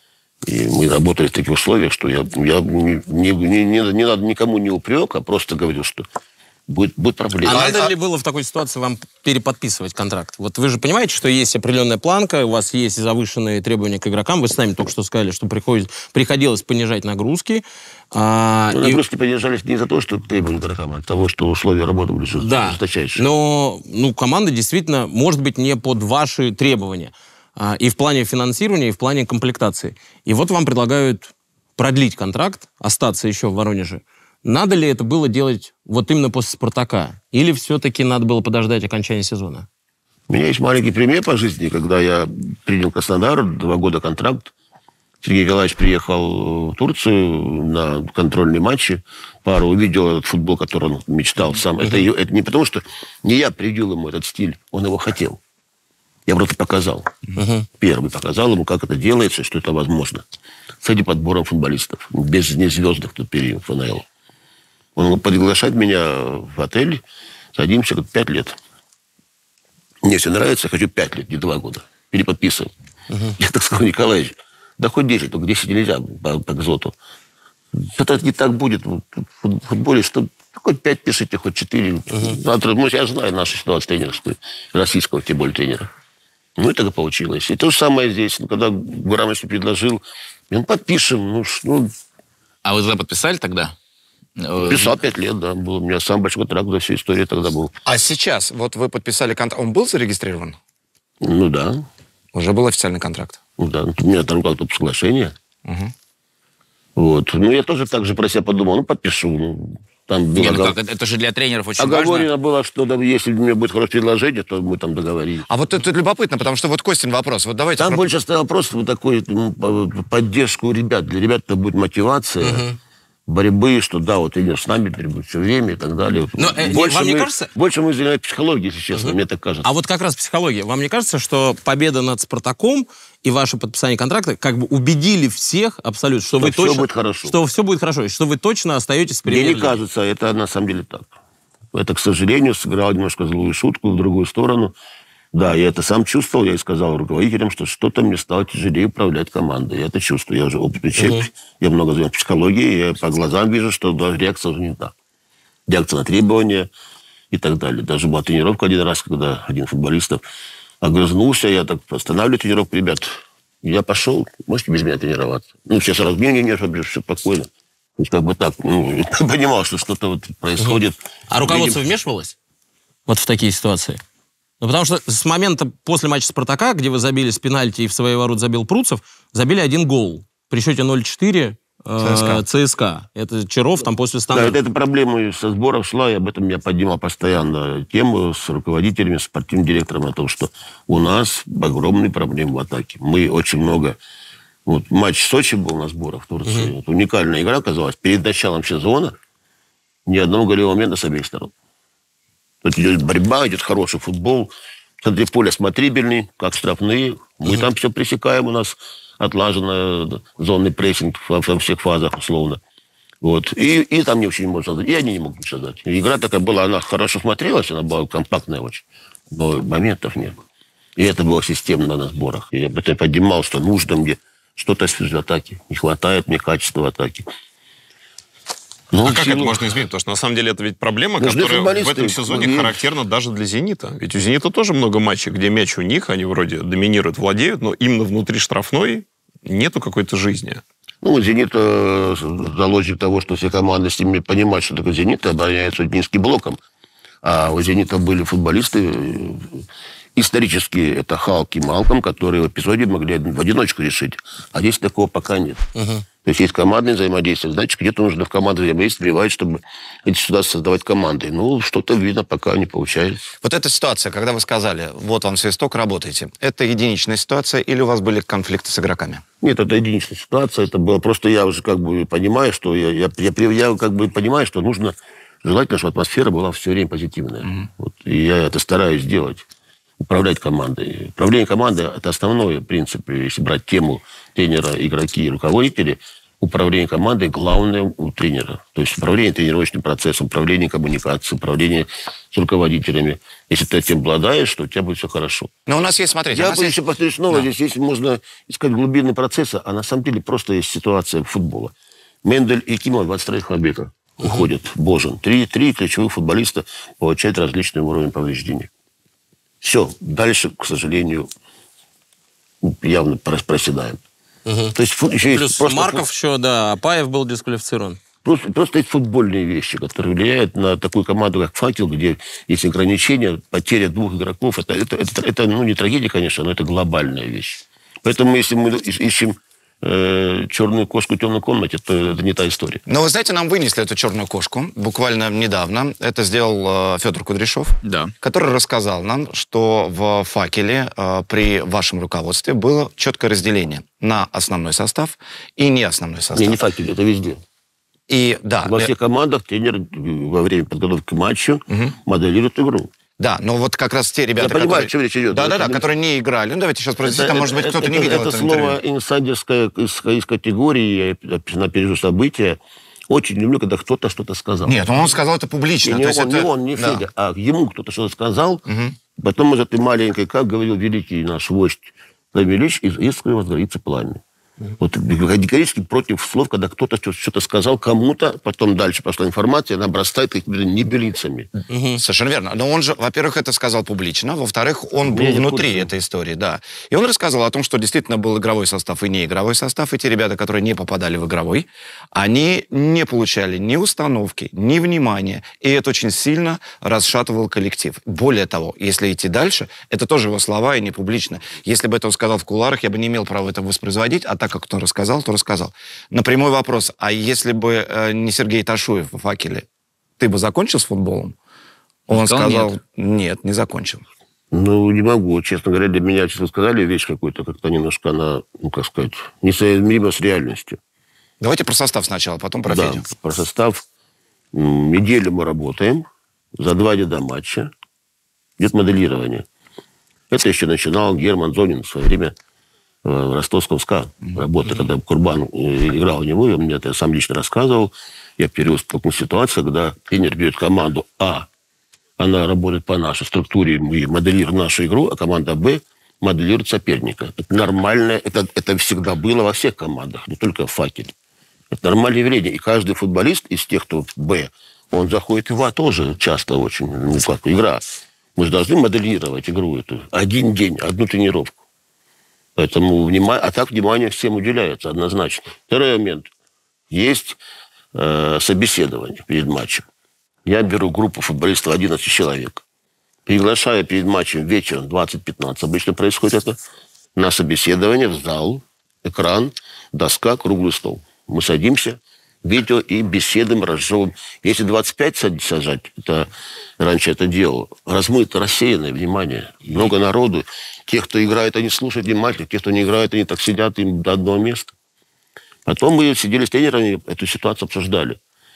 И мы работали в таких условиях, что я, я не, не, не, не надо никому не упрек, а просто говорю, что будет, будет проблема. А надо ли было в такой ситуации вам переподписывать контракт? Вот вы же понимаете, что есть определенная планка, у вас есть завышенные требования к игрокам. Вы с нами только что сказали, что приходит, приходилось понижать нагрузки. А, ну, и... Нагрузки понижались не за то, что требования к игрокам, а от того, что условия работы были да, жесточайшие. Но ну, команда действительно может быть не под ваши требования. А, и в плане финансирования, и в плане комплектации. И вот вам предлагают продлить контракт, остаться еще в Воронеже, надо ли это было делать вот именно после «Спартака»? Или все-таки надо было подождать окончания сезона? У меня есть маленький пример по жизни, когда я принял Краснодар, два года контракт. Сергей Николаевич приехал в Турцию на контрольные матчи. Пару увидел этот футбол, который он мечтал сам. Uh-huh. Это, это не потому, что не я привил ему этот стиль, он его хотел. Я просто показал. Uh-huh. Первый показал ему, как это делается, что это возможно. С этим подбором футболистов. Без незвездных тут период в эн эл. Он приглашает меня в отель, садимся, как пять лет. Мне все нравится, я хочу пять лет, не два года. Переподписываем. Uh-huh. Я так сказал, Николаевич, да хоть десять, только десять нельзя по, по экзоту. Это не так будет в футболе, что хоть пять пишите, хоть четыре. Uh-huh. Завтра, ну, я знаю нашу ситуацию тренерскую, российского, тем более тренера. Ну, и так и получилось. И то же самое здесь. Когда Гурамович предложил, ну, подпишем. Ну, ну... А вы туда подписали тогда? Писал пять лет, да. Был. У меня самый большой контракт за всю историю тогда был. А сейчас, вот вы подписали контракт, он был зарегистрирован? Ну, да. Уже был официальный контракт? Ну, да. У меня там как-то соглашение. Угу. Вот. Ну, я тоже так же про себя подумал, ну, подпишу. Ну, там было... Не, ну как, это же для тренеров очень Оговорено важно. было, что да, если у меня будет хорошее предложение, то мы там договорились. А вот это любопытно, потому что вот Костин вопрос. Вот давайте... Там про... больше стоял вопрос вот такой, ну, поддержку ребят. Для ребят это будет мотивация. Угу. Борьбы, что да, вот тренер с нами будет все время и так далее. Но, э, больше, вам мы, не кажется... больше мы занимаемся психологией, если честно, угу. мне так кажется. А вот как раз психология. Вам не кажется, что победа над «Спартаком» и ваше подписание контракта как бы убедили всех абсолютно, что, что вы все точно... будет хорошо. Что все будет хорошо, и что вы точно остаетесь в премьер-лиге? Мне не кажется, это на самом деле так. Это, к сожалению, сыграл немножко злую шутку в другую сторону. Да, я это сам чувствовал, я и сказал руководителям, что что-то мне стало тяжелее управлять командой. Я это чувствую, я уже опытный человек, uh-huh. я много занимаюсь психологией, я по глазам вижу, что даже реакция уже не та. Реакция на требования и так далее. Даже была тренировка один раз, когда один футболистов огрызнулся, я так останавливаю тренировку, ребят, я пошел, можете без меня тренироваться? Ну, сейчас сразу, не-не-не, все спокойно. То есть как бы так, ну, понимал, что что-то вот происходит. Uh-huh. А руководство Видим... вмешивалось вот в такие ситуации? Ну, потому что с момента после матча «Спартака», где вы забили с пенальти и в свои ворот забил Пруцев, забили один гол. При счете ноль четыре э, ЦСКА. Это Чаров там после стандарта. Да, это проблема со сборов шла, и об этом я поднимал постоянно тему с руководителями, с спортивным директором о том, что у нас огромные проблемы в атаке. Мы очень много... Вот матч в Сочи был на сборах в Турции. Mm-hmm. Это уникальная игра оказалась. Перед началом сезона ни одного голевого момента с обеих сторон. Тут идет борьба, идет хороший футбол. В центре поля смотрибельный, как штрафные. Мы mm-hmm. там все пресекаем, у нас отлажен зонный прессинг во, во всех фазах, условно. Вот. И, и там ничего не можно создать. И они не могут ничего создать. Игра такая была, она хорошо смотрелась, она была компактная очень. Но моментов не было. И это было системно на сборах. И я потом поднимал, что нужно мне что-то в атаке. Не хватает мне качества атаки. Ну, а как силу... это можно изменить? Потому что, на самом деле, это ведь проблема, Нужны которая в этом сезоне ну, характерна даже для «Зенита». Ведь у «Зенита» тоже много матчей, где мяч у них, они вроде доминируют, владеют, но именно внутри штрафной нету какой-то жизни. Ну, «Зенит» э, заложник того, что все команды с ними понимают, что такое «Зенит», обороняются низким блоком. А у «Зенита» были футболисты... Исторически это Халк и Малком, которые в эпизоде могли в одиночку решить. А здесь такого пока нет. Uh-huh. То есть есть командное взаимодействие. Значит, где-то нужно в командное взаимодействие вливать, чтобы эти ситуации создавать командой. Ну, что-то видно, пока не получается. Вот эта ситуация, когда вы сказали, вот вам свисток, работаете, это единичная ситуация или у вас были конфликты с игроками? Нет, это единичная ситуация. Это было просто я уже как бы понимаю, что я, я, я, я как бы понимаю, что нужно желательно, чтобы атмосфера была все время позитивная. Uh-huh. Вот, и я это стараюсь сделать. Управлять командой. Управление командой – это основной принцип. Если брать тему тренера, игроки и руководители, управление командой – главное у тренера. То есть управление тренировочным процессом, управление коммуникацией, управление с руководителями. Если ты этим обладаешь, то у тебя будет все хорошо. Но у нас есть, смотрите... Я бы есть... еще повторюсь снова, да. Здесь есть, можно искать глубинные процессы, а на самом деле просто есть ситуация футбола. Мендель и Кимов двадцать вторых побега уходят. Uh-huh. Божин. Три, три ключевых футболиста получают различные уровни повреждений. Все, дальше, к сожалению, явно проседаем. Угу. То есть, еще Плюс есть просто Марков фут... еще, да, Апаев был дисквалифицирован. Просто, просто есть футбольные вещи, которые влияют на такую команду, как «Факел», где есть ограничения, потеря двух игроков. Это, это, это, это ну, не трагедия, конечно, но это глобальная вещь. Поэтому, если мы ищем э, черную кошку в темной комнате, то это не та история. Но вы знаете, нам вынесли эту черную кошку буквально недавно. Это сделал э, Федор Кудряшов, Да. который рассказал нам, что в «Факеле» э, при вашем руководстве было четкое разделение на основной состав и не основной состав. Не, не факел, это везде. И, да, Во э, всех командах тренер во время подготовки к матчу моделирует игру. да, но вот как раз те ребята, Я понимаю, которые... о чем речь идет. Да-да-да, Это- которые не играли. Ну, давайте сейчас просто, действительно, может быть, кто-то не видел это это слово инсайдерское из, из категории, я напережу события. Очень люблю, когда кто-то что-то сказал. Нет, он сказал это публично. Не, не то есть он, это... не он, не да. Федя, а ему кто-то что-то сказал. Потом уже ты маленький, как говорил великий наш вождь Владимир Ильич, из искры возгорится пламя. Вот категорически против слов, когда кто-то что-то сказал кому-то, потом дальше пошла информация, она обрастает их небылицами. Совершенно верно. Но он же, во-первых, это сказал публично, во-вторых, он был Я не внутри в курсе. этой истории, да. И он рассказывал о том, что действительно был игровой состав и неигровой состав, и те ребята, которые не попадали в игровой, они не получали ни установки, ни внимания, и это очень сильно расшатывал коллектив. Более того, если идти дальше, это тоже его слова и не публично. Если бы это он сказал в кулуарах, я бы не имел права это воспроизводить, а так как он рассказал, то рассказал. На прямой вопрос, а если бы э, не Сергей Ташуев в «Факеле», ты бы закончил с футболом? Он сказал, сказал, нет. нет, не закончил. Ну, не могу. Честно говоря, для меня, честно сказали, вещь какую-то, как-то немножко она, ну, как сказать, несоизмерима с реальностью. Давайте про состав сначала, потом про Да, Федю. про состав. М, Неделю мы работаем, за два дня до матча идет моделирование. Это еще начинал Герман Зонин в свое время э, в ростовском СКА. Работа, когда Курбан э, играл у него, он мне это сам лично рассказывал. Я впервые столкнулся с ситуацией, когда тренер берет команду А, она работает по нашей структуре, мы моделируем нашу игру, а команда Б моделирует соперника. Это нормально, это, это всегда было во всех командах, не только в «Факеле». Это нормальное явление. И каждый футболист из тех, кто в Б, он заходит в А тоже часто очень, ну как, игра. Мы же должны моделировать игру эту. Один день, одну тренировку. Поэтому внимание, а так внимание всем уделяется однозначно. Второй момент. Есть э, собеседование перед матчем. Я беру группу футболистов одиннадцать человек. Приглашаю перед матчем вечером двадцать-пятнадцать. Обычно происходит это. На собеседование в зал, экран, доска, круглый стол. Мы садимся, видео и беседуем, разжевываем. Если двадцать пять сажать, это раньше это делал, размыто, рассеянное внимание. Много народу. Те, кто играет, они слушают внимательно. Те, кто не играет, они так сидят им до одного места. Потом мы сидели с тренерами, эту ситуацию обсуждали.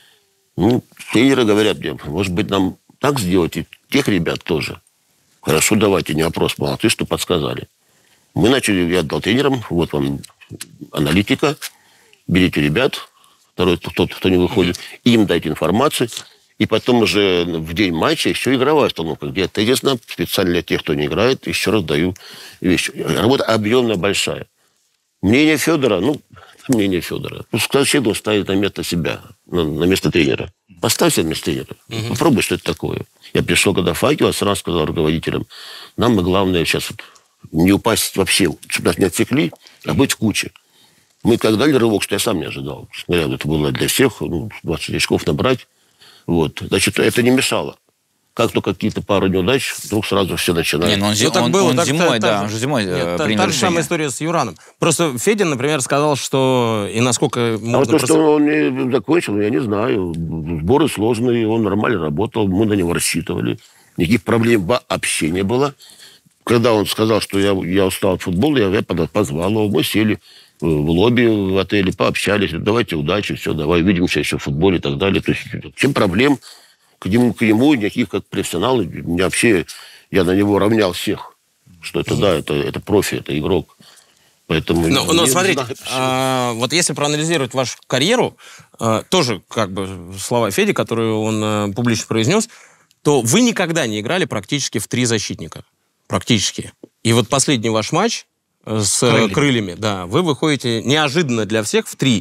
Ну, тренеры говорят мне, может быть, нам так сделать, и тех ребят тоже. Хорошо, давайте, не вопрос, молодцы, что подсказали. Мы начали, я отдал тренерам, вот вам аналитика, берите ребят, второй, тот, кто не выходит, им дайте информацию, и потом уже в день матча еще игровая установка, где тезисно, специально для тех, кто не играет, еще раз даю вещи. Работа объемная, большая. Мнение Федора, ну, мнение Федора. Зачем он ставит на место себя, на, на место тренера? Поставься на место тренера. Uh-huh. Попробуй, что это такое. Я пришел, когда «Факел», сразу сказал руководителям, нам главное сейчас вот не упасть вообще, чтобы нас не отсекли, а быть в куче. Мы так дали рывок, что я сам не ожидал. Это было для всех, ну, двадцать очков набрать. Вот. Значит, это не мешало. Как только какие-то пару неудач, вдруг сразу все начинает. Не, ну он, зи- Ну, так он- было, он так- зимой, так- да, так он же. же зимой Нет, э, та- принял та же самая решение. история с Юраном. Просто Федя, например, сказал, что и насколько А можно... вот то, просто- что он не закончил, я не знаю. Сборы сложные, он нормально работал, мы на него рассчитывали. Никаких проблем вообще не было. Когда он сказал, что я, я устал от футбола, я, я позвал его, мы сели в лобби в отеле, пообщались, давайте удачи, все, давай увидимся еще в футболе и так далее. То есть, чем проблем к нему, к нему никаких как профессионал. Меня вообще, я на него равнял всех. Что это, да, это, это профи, это игрок. Поэтому... Ну, но не смотрите, знаю, а, вот если проанализировать вашу карьеру, а, тоже как бы слова Феди, которые он а, публично произнес, то вы никогда не играли практически в три защитника. Практически. И вот последний ваш матч с крыльями, крыльями да, вы выходите неожиданно для всех в три.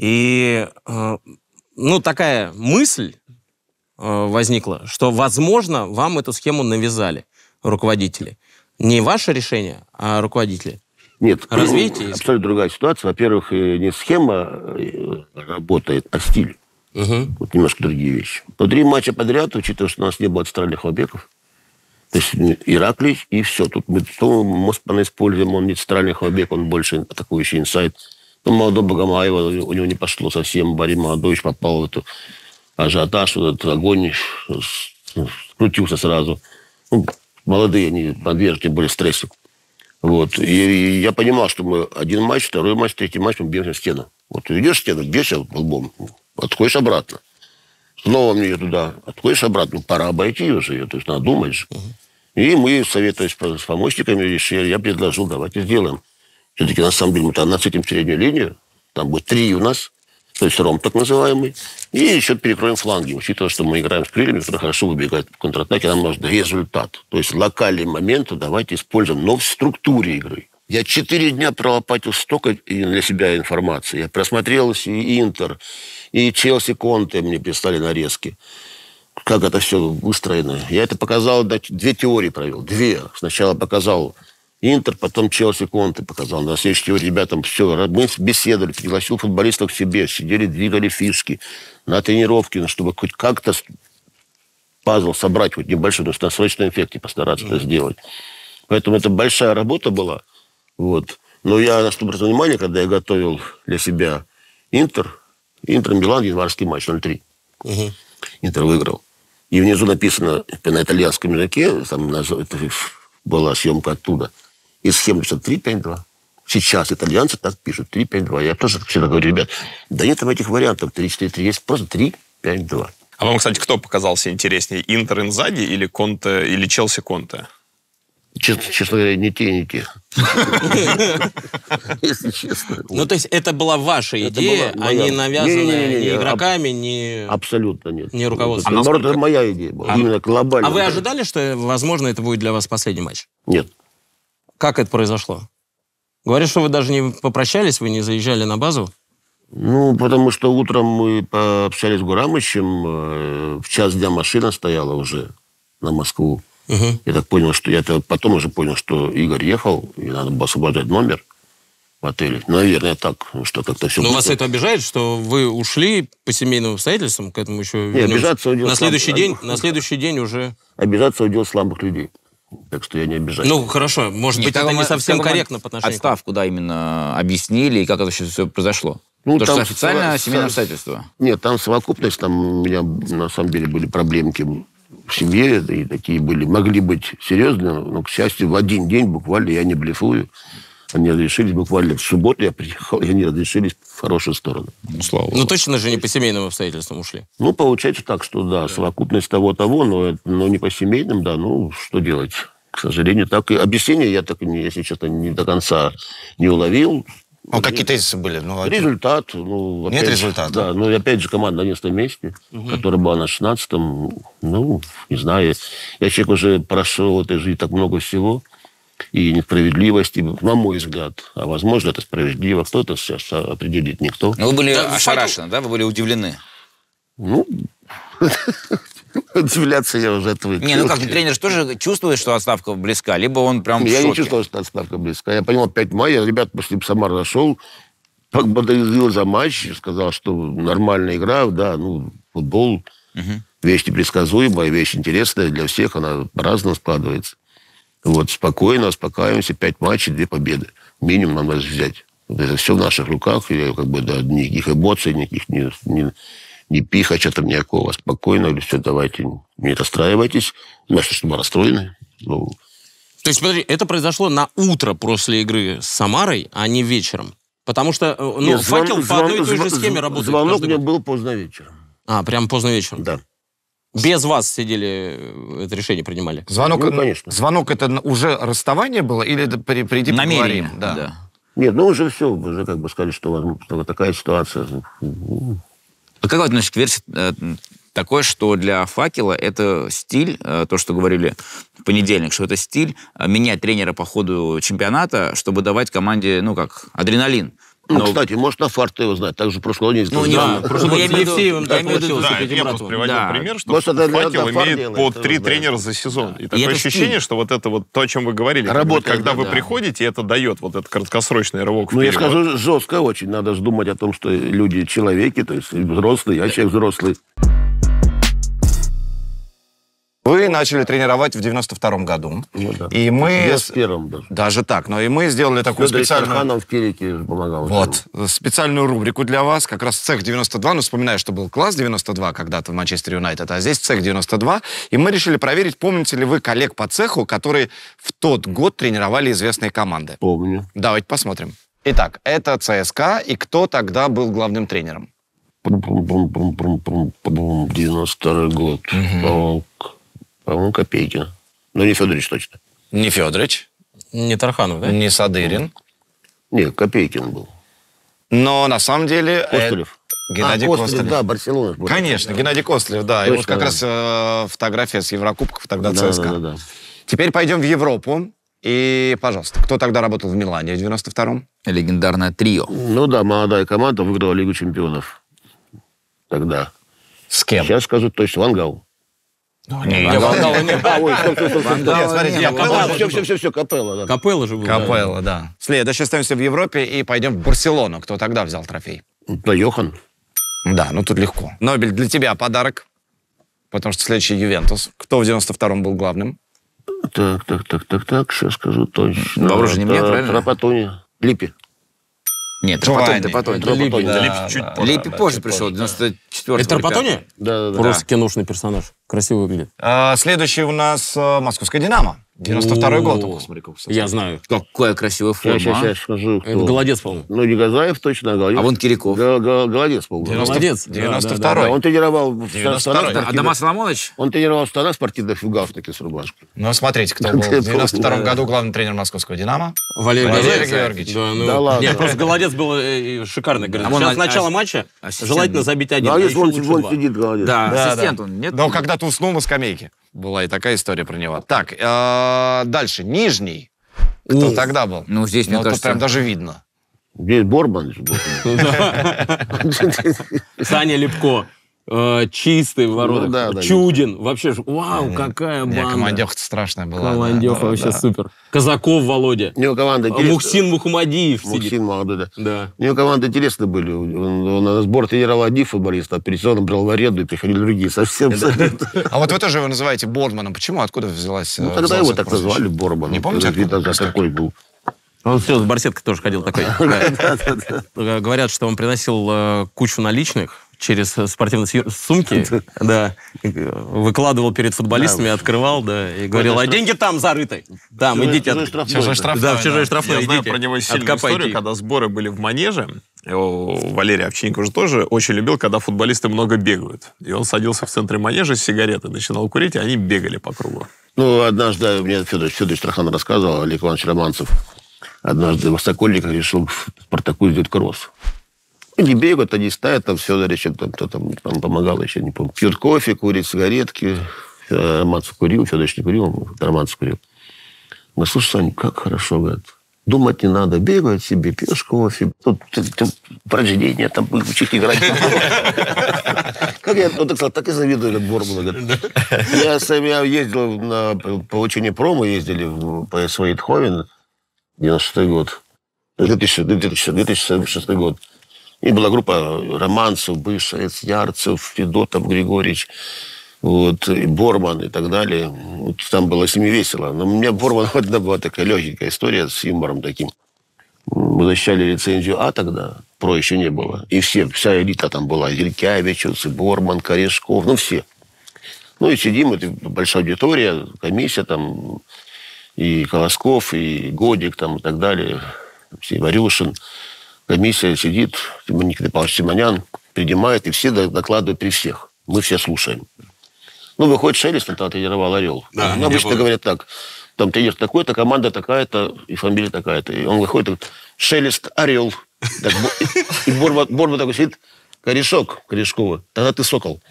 И, а, ну, такая мысль а, возникла, что, возможно, вам эту схему навязали руководители. Не ваше решение, а руководители. Нет, Развейте, если- абсолютно другая ситуация. Во-первых, э, не схема э, работает, а стиль. Угу. Вот немножко другие вещи. Но три матча подряд, учитывая, что у нас не было центральных лобеков, то есть Ираклий, и все. Тут мы то Моспана используем, он не центральный лобек, он больше атакующий инсайд. Ну, молодой Богомаева, у него не пошло совсем. Борис Молодович попал в эту ажиотаж, в этот огонь, скрутился сразу. Ну, молодые, они подвержены были стрессу. Вот. И, и я понимал, что мы один матч, второй матч, третий матч, мы бьемся в стену. Вот ты идешь в стену, бьешься лбом, отходишь обратно. Снова мне туда, отходишь обратно, ну, пора обойти уже ее, то есть надо думать же. И мы, советуясь с помощниками, решили, я предложил, давайте сделаем. Все-таки, на самом деле, мы там насытим среднюю линию, там будет три у нас, то есть ромб так называемый, и еще перекроем фланги, учитывая, что мы играем с крыльями, которые хорошо выбегают в контратаке, нам нужен результат. То есть локальные моменты давайте используем, но в структуре игры. Я четыре дня пролопатил столько для себя информации. Я просмотрел и Интер, и Челси Конте мне прислали нарезки. Как это все выстроено. Я это показал, две теории провел. Две. Сначала показал Интер, потом Челси Конте показал. На следующей теории ребятам все. Мы беседовали, пригласил футболистов к себе, сидели, двигали фишки на тренировке, чтобы хоть как-то пазл собрать, хоть небольшой, но на срочном эффекте постараться mm-hmm. это сделать. Поэтому это большая работа была. Вот. Но я, на что обратил внимание, когда я готовил для себя Интер, Интер-Милан, январский матч ноль три. Угу. Интер выиграл. И внизу написано на итальянском языке, там это была съемка оттуда, из схемы три пять два. Сейчас итальянцы так пишут, три пять два. Я тоже всегда говорю, ребят, да нет там этих вариантов, три четыре три, есть просто три пять два. А вам, кстати, кто показался интереснее, Интер Инзаги или Конте, или Челси Конте? Честно, честно говоря, не те, не те. Если честно. Ну, то есть это была ваша идея, а не навязанная ни игроками, ни... Абсолютно нет. Ни руководством. Наоборот, это моя идея была. Именно глобально. А вы ожидали, что, возможно, это будет для вас последний матч? Нет. Как это произошло? Говорят, что вы даже не попрощались, вы не заезжали на базу? Ну, потому что утром мы пообщались с Гурамычем, в час дня машина стояла уже на Москву. Угу. Я так понял, что я потом уже понял, что Игорь ехал, и надо было освобождать номер в отеле. Наверное, так, что как-то все. Но быстро. Вас это обижает, что вы ушли по семейным обстоятельствам, к этому еще не, обижаться на следующий слабых, день, на следующий день уже. Обижаться удел слабых людей. Так что я не обижаюсь. Ну, хорошо, может не, быть, это не совсем корректно по отношению. Отставку, да, именно объяснили, и как это все произошло? Ну, то, там что официально с... семейное обстоятельство. Нет, там совокупность, там у меня на самом деле были проблемки в семье, и такие были, могли быть серьезные, но, к счастью, в один день буквально, я не блефую, они разрешились буквально в субботу, я приехал, и они разрешились в хорошую сторону. Ну, слава Богу. Ну, точно же не по семейным обстоятельствам ушли. Ну, получается так, что да, да. совокупность того-того, но, но не по семейным, да, ну, что делать? К сожалению, так и объяснение я так, если честно, не до конца не уловил. Ну, какие тезисы были? Ну, результат. Ну, Нет опять, результата? Да, ну, и опять же, команда на одиннадцатом месте, угу. которая была на шестнадцатом, ну, не знаю. Я человек уже прошел в этой жизни так много всего, и несправедливости, на мой взгляд. А возможно, это справедливо. Кто это сейчас определит? Никто. Но вы были да, ошарашены, да? Вы были удивлены? Ну... Удивляться я уже отвык. Не, ну как, тренер же тоже чувствует, что отставка близка, либо он прям в Я шоке? не чувствовал, что отставка близка. Я понял, пять мая, ребят после Самар нашел, поблагодарил за матч, сказал, что нормальная игра, да, ну, футбол, угу. вещь непредсказуемая, вещь интересная для всех, она по-разному складывается. Вот, спокойно, успокаиваемся, пять матчей, две победы. Минимум нам надо взять. Вот это все в наших руках, и как бы, да, никаких эмоций, никаких не... не не пихача там никакого, спокойно, или все, давайте, не расстраивайтесь. Значит, что мы расстроены. Ну. То есть, смотри, это произошло на утро после игры с Самарой, а не вечером? Потому что, ну, Нет, «Факел» звон, по одной и той же схеме работает. Звонок мне был поздно вечером. А, прям поздно вечером? Да. Без вас сидели, это решение принимали? Звонок, ну, конечно. Звонок это уже расставание было, или это при, приди намерение, поговорим? Да. да. Нет, ну уже все, уже как бы сказали, что, что такая ситуация. А как вы относитесь к версии э, такой, что для «Факела» это стиль, э, то, что говорили в понедельник, что это стиль э, менять тренера по ходу чемпионата, чтобы давать команде, ну как, адреналин. Ну, Но... кстати, может, на фарт его знать. Так же прошлого не Ну, да, просто я имею в виду, да, я просто приводил да. пример, что может, «Факел» имеет по три тренера за сезон. И, и такое ощущение, стиль. Что вот это вот то, о чем вы говорили, Работает, когда да, вы да. приходите, это дает вот этот краткосрочный рывок. Ну, я скажу жестко очень. Надо же думать о том, что люди человеки, то есть взрослые, я человек взрослый. Вы начали тренировать в девяносто втором году. Ну, да. И мы... Я с первым даже. Даже так. Но и мы сделали такую Федор специальную... Исаханов в Тереке помогал. Вот. Специальную рубрику для вас. Как раз цех девяносто два. Ну, вспоминаю, что был класс девяносто два когда-то в Манчестер Юнайтед, а здесь цех девяносто два. И мы решили проверить, помните ли вы коллег по цеху, которые в тот год тренировали известные команды. Помню. Давайте посмотрим. Итак, это ЦСКА. И кто тогда был главным тренером? Пум-пум-пум-пум-пум-пум. девяносто второй год. Угу. По-моему, Копейкин. Но не Федорович точно. Не Федорович, Не Тарханов, да? не Садырин. Нет, Копейкин был. Но на самом деле... Костылев. э, Геннадий а, Костылев, Костылев. да, Барселона. Конечно, Геннадий Костылев, да. И Точно, вот как да. раз э, фотография с Еврокубков, тогда Да, ЦСКА. да, да, да. Теперь пойдем в Европу. И, пожалуйста, кто тогда работал в Милане в девяносто втором? Легендарное трио. Ну да, молодая команда выиграла Лигу чемпионов. Тогда. С кем? Сейчас скажу точно, Вангал. Не, Не, Вандала не было. А, ой, стоп, стоп, стоп, стоп. Нет, смотрите, не я было. Капелло. Все, все, все, все, Капелло, да. Капелло же был. да. Капелло, да. Следующий остаемся в Европе и пойдем в Барселону. Кто тогда взял трофей? Да, Йохан. Да, ну тут легко. Нобель, для тебя подарок, потому что следующий Ювентус. Кто в девяносто втором был главным? Так, так, так, так, так, сейчас скажу точно. Вооружение нет, Это правильно? Трапатони. Липи. Нет, Джованни. Трапатони. Трапатони. Трапатони. Да, Липи чуть да, позже. Липи да, позже чуть пришел, позже, да. девяносто четвёртый. Это Тарпатони? Да, да, да. Просто киношный персонаж. Красиво выглядит. А, следующий у нас э, Московская «Динамо». девяносто второй год. О, Ох, смотри, как Я знаю. Какая красивая форма. Сейчас, сейчас, а. сейчас скажу. Это кто. Голодец, по-моему. Ну, не Газаев точно, а Голодец. А вон Кириков. Га- га- Голодец, по-моему. девяносто Молодец. Да, девяносто да, да, второй. Да, он тренировал в девяносто штанах второй. А спортивных- Дамас Соломонович? Он тренировал в штанах спортивных и в галстуке с рубашкой. Ну, смотрите, кто был в Ты девяносто втором помнишь, году главный тренер московского «Динамо». Валерий, Валерий Голодец. Георгиевич. Да, ну, Да ладно. Нет, просто Голодец был э, шикарный. Говорит, А вон сейчас а- начало а- матча, ассистент. желательно забить один. а Голодец, еще вон, лучше вон два. сидит, Голодец. Да, Да, ассистент да. он, нет? Но когда-то уснул на скамейке. Была и такая история про него. Так, э, дальше. Нижний. Кто О. тогда был? Ну, здесь, мне Ну, тут кажется... прям даже видно. Здесь Борбан же был. Саня Лепко. э, Чистый в воротах. Ну, да, да, Чудин. Вообще, ж- вау, какая Не, банда. командёха страшная была. Командёха да, да, вообще да. супер. Казаков Володя. У него команда А интересная. Мухсин Мухамадиев сидит. Мухсин молодой, да. Да. У него команды интересные были. Он, он на сбор тренировал один футболист, а перед сезоном брал в аренду и приходили другие. Совсем. А вот вы тоже его называете Бордманом. Почему? Откуда взялась? Ну, э, тогда взялось его это так прозвище? назвали Борбан. Не помните, откуда? Видно, за такой был. Он все, с барсеткой тоже ходил такой. Да. Э, Говорят, что он приносил э, кучу наличных через э, спортивные сью- сумки, да, выкладывал перед футболистами, открывал, да, и говорил, а деньги там зарыты. Там, Чужой- идите. чужой от- штрафной, Чужой да. штрафной, Да, в чужой да. штрафной Я знаю идите, про него сильную откопайте историю, их. когда сборы были в манеже. Его Валерий Овчинник уже тоже очень любил, когда футболисты много бегают. И он садился в центре манежа с сигаретой, начинал курить, и они бегали по кругу. Ну, однажды, мне Федор Федорович Трахан рассказывал, Олег Иванович Романцев, однажды в Сокольниках решил в Спартаку сделать кросс. Они бегают, они стоят, там все, еще там, кто там, там помогал, еще не помню. Пьют кофе, курят сигаретки. Романцев курил, Федорович не курил, Романцев курил. Мы, слушай, Саня, как хорошо, говорят. Думать не надо, бегают себе, пьешь кофе. Тут, тут, тут рождение, там учить играть. Как я, он так сказал, так и завидую Борбану. Я сам я ездил на получение промо, ездили в по эс вэ Эйндховен, девяносто шестой год, две тысячи шестой год. И была группа Романцев, Бышец, Ярцев, Федотов, Григорьевич, вот, и Борман и так далее. Вот, там было с ними весело. Но у меня Борман одна была такая легенькая история с юмором таким. Мы защищали лицензию А тогда, про еще не было. И все, вся элита там была. Зелькявичев, Борман, Корешков, ну все. Ну и сидим, это большая аудитория, комиссия там, и Колосков, и Годик там и так далее, все, Варюшин. Комиссия сидит, Никита Павлович Симонян принимает, и все докладывают при всех. Мы все слушаем. Ну, выходит Шелест, он там тренировал «Орел». Да, ну, обычно помню. говорят так, там тренер такой-то, команда такая-то, и фамилия такая-то. И он выходит, говорит, Шелест, «Орел». Так, и Борба, Борба такой сидит, Корешок, Корешкова, тогда ты Сокол.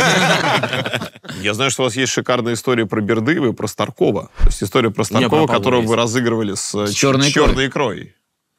Я знаю, что у вас есть шикарная история про Бердыева и про Старкова. То есть история про меня Старкова, про Павла которую есть. вы разыгрывали с, С черной ч- черной икрой.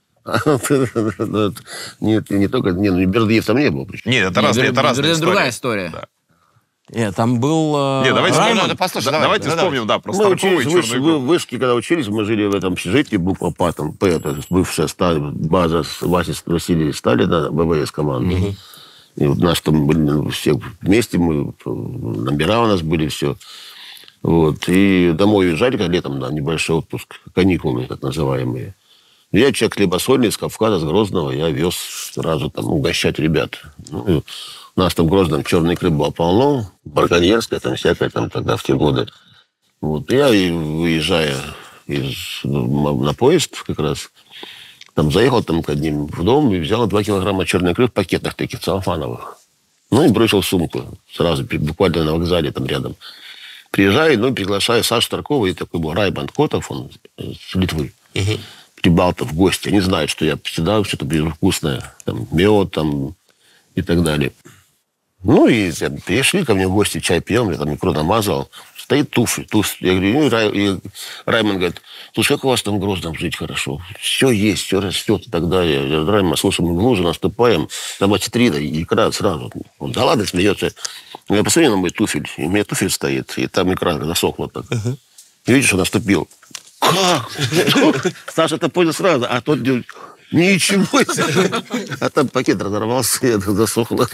Нет, не только... Не, ну, Бердыев там не был. причем. Нет, это, раз, Нет, это разная это история. другая история. Да. Нет, там был э, Не, давайте, Раймонд. надо послушать, да, давай, давайте да, вспомним, да, про Мы Старкова учились и в черную вышке, икру. в вышке, когда учились, мы жили в этом общежитии, буква П, там, П, это бывшая ста- база с Васей Василия Сталина, бэ вэ эс команда. И вот нас там были все вместе, мы, номера у нас были, все. Вот. И домой уезжали, когда летом, на небольшой отпуск, каникулы так называемые. Я человек хлебосольный из Кавказа, с Грозного, я вез сразу там угощать ребят. Ну, у нас там в Грозном черной икры было полно, браконьерская, там всякая, там тогда в те годы. Вот. Я, выезжая из, на поезд как раз, там заехал там к одним в дом и взял два килограмма черной икры в пакетах таких целлофановых. Ну и бросил в сумку сразу, буквально на вокзале там рядом. Приезжаю, ну, приглашаю Сашу Таркова, и такой был Райбанд Котов, он с Литвы. Uh-huh. Прибалтов в гости. Они знают, что я всегда что-то беру вкусное. Там, мед там, и так далее. Ну, и пришли ко мне в гости, чай пьем, я там икру намазал. Стоит туфель. туфель. Я говорю, ну, и, Рай, и Раймонд говорит, слушай, как у вас там в Грозном жить хорошо? Все есть, все растет и так далее. Я говорю, Раймонд, слушай, мы в лужу наступаем, там ацитрина, и икра сразу. Он, да ладно, смеется. Я посмотрел на мой туфель, и у меня туфель стоит, и там икра засохла так. Uh-huh. И видишь, что наступил. Как? Саша это понял сразу, а тот говорит, ничего себе. А там пакет разорвался, и это засохло.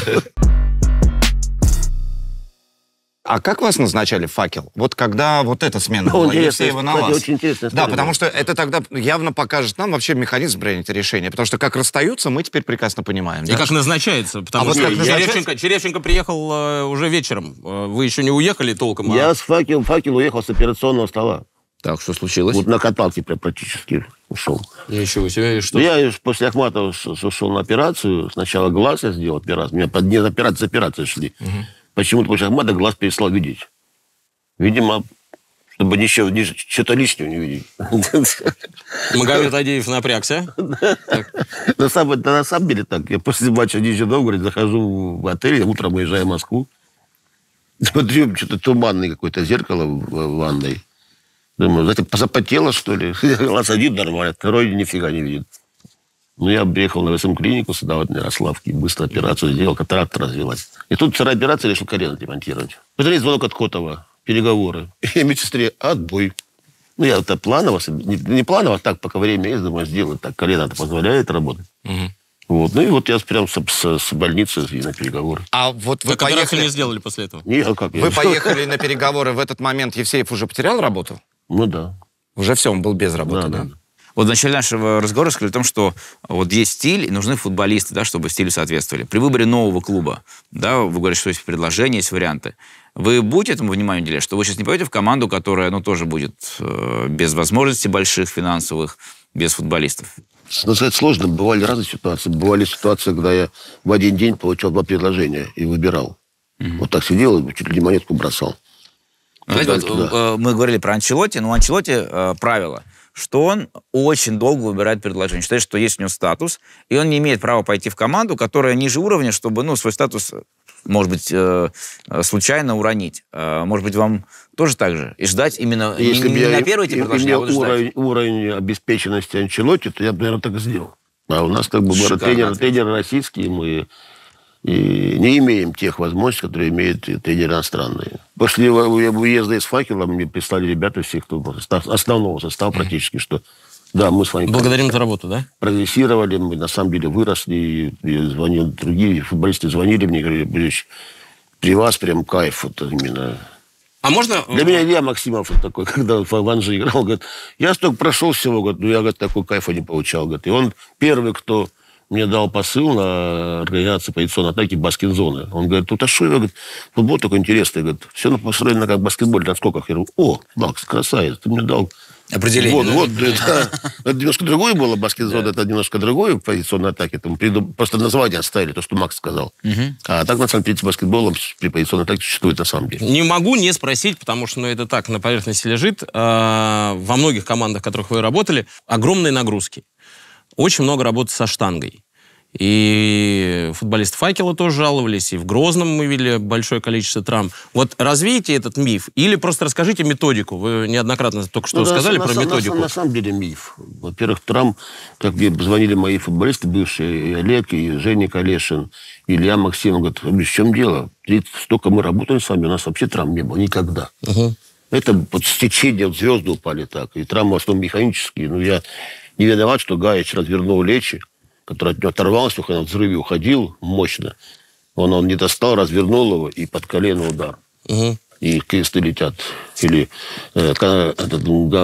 А как вас назначали в «Факел»? Вот когда вот эта смена была, Евсеева на вас. Очень интересно. Да, потому что это тогда явно покажет нам вообще механизм принятия решения. Потому что как расстаются, мы теперь прекрасно понимаем. И да? как назначается. Потому а что вот как Черевченко, назначается... Черевченко приехал э, уже вечером. Э, вы еще не уехали толком? А... Я с «Факел», «Факел» уехал с операционного стола. Так, что случилось? Вот на каталке прям практически ушел. Ничего себе, и что? Я после Ахматова ушел на операцию. Сначала глаз я сделал операцию. У меня под день операции операции шли. Угу. Почему-то после Ахматова глаз перестал видеть. Видимо, чтобы ничего, что-то лишнего не видеть. Магомед Адеев напрягся. На самом, на самом деле так. Я после матча в Нижнем Новгороде захожу в отель, утром уезжаю в Москву. Смотрю, что-то туманное какое-то зеркало в ванной. Думаю, знаете, запотело, что ли? Глаз один нормально, второй нифига не видит. Ну, я приехал на ВСМ-клинику сюда, вот, в Ярославке, быстро операцию сделал, катаракта развилась. И тут вторая операция, решил колено демонтировать. Посмотри, звонок от Котова. Переговоры. И медсестре отбой. Ну, я это планово, не, не планово, а так, пока время есть, думаю, сделаю так. Колено это позволяет работать. Угу. Вот. Ну, и вот я прям с, с, с больницы и на переговоры. А вот вы так поехали... не сделали после этого? Не, а как? Вы поехали на переговоры, в этот момент Евсеев уже потерял работу? Ну, да. Уже все, он был без работы, да? да? да. Вот в начале нашего разговора сказали о том, что вот есть стиль, и нужны футболисты, да, чтобы стилю соответствовали. При выборе нового клуба, да, вы говорите, что есть предложения, есть варианты. Вы будете этому внимание уделять, что вы сейчас не пойдете в команду, которая, ну, тоже будет э, без возможностей больших финансовых, без футболистов? Сказать сложно. Бывали разные ситуации. Бывали ситуации, когда я в один день получал два предложения и выбирал. Mm-hmm. Вот так сидел и чуть ли не монетку бросал. Знаете, вот, э, мы говорили про Анчелотти, но у Анчелотти э, правило, что он очень долго выбирает предложение. Считает, что есть у него статус, и он не имеет права пойти в команду, которая ниже уровня, чтобы, ну, свой статус, может быть, э, случайно уронить. Э, может быть, вам тоже так же? И ждать именно Если не, не на первые эти предложения, а вот уровень, ждать. уровень обеспеченности Анчелотти, то я бы, наверное, так и сделал. А у нас как бы тренеры, тренеры российские, мы и не имеем тех возможностей, которые имеют тренеры иностранные. После выезда из «Факела» мне прислали ребята всех, кто основного состава практически, что да, мы с вами... Благодарим за работу, да? Прогрессировали, мы на самом деле выросли, и, и звонили другие футболисты, звонили мне, говорили, Борис, при вас прям кайф, вот именно... А можно... Для меня Илья Максимов вот такой, когда в Анжи играл, говорит, я столько прошел всего, говорит, ну я, говорит, такой кайфа не получал, говорит. И он первый, кто мне дал посыл на организацию позиционной атаки баскет-зоны. Он говорит, тут а что, говорит, футбол такой интересный, говорит, все построено как баскетбол на скоках. Я говорю, о, Макс, красавец, ты мне дал... Определение, Вот, да? вот, это, это немножко другое было, баскет-зона, это немножко другое в позиционной атаке. Там просто название оставили, то, что Макс сказал. Угу. А так, на самом деле, баскетболом при позиционной атаке существует на самом деле. Не могу не спросить, потому что ну, это так на поверхности лежит. Во многих командах, в которых вы работали, огромные нагрузки. Очень много работы со штангой. И футболисты «Факела» тоже жаловались, и в Грозном мы видели большое количество травм. Вот развейте этот миф, или просто расскажите методику. Вы неоднократно только что ну, сказали на, про на, методику. На, на самом деле миф. Во-первых, травм, как мне звонили мои футболисты бывшие, и Олег, и Женя Калешин, и Илья Максимов, говорят, в чем дело? Столько мы работаем с вами, у нас вообще травм не было никогда. Угу. Это вот стечение, вот звезды упали так, и травмы в основном механические. Ну, я не виноват, что Гаич развернул Лечи, который от него оторвался, когда в взрыве уходил мощно. Он, он не достал, развернул его, и под колено удар. Угу. и кресты летят. Или э, этот,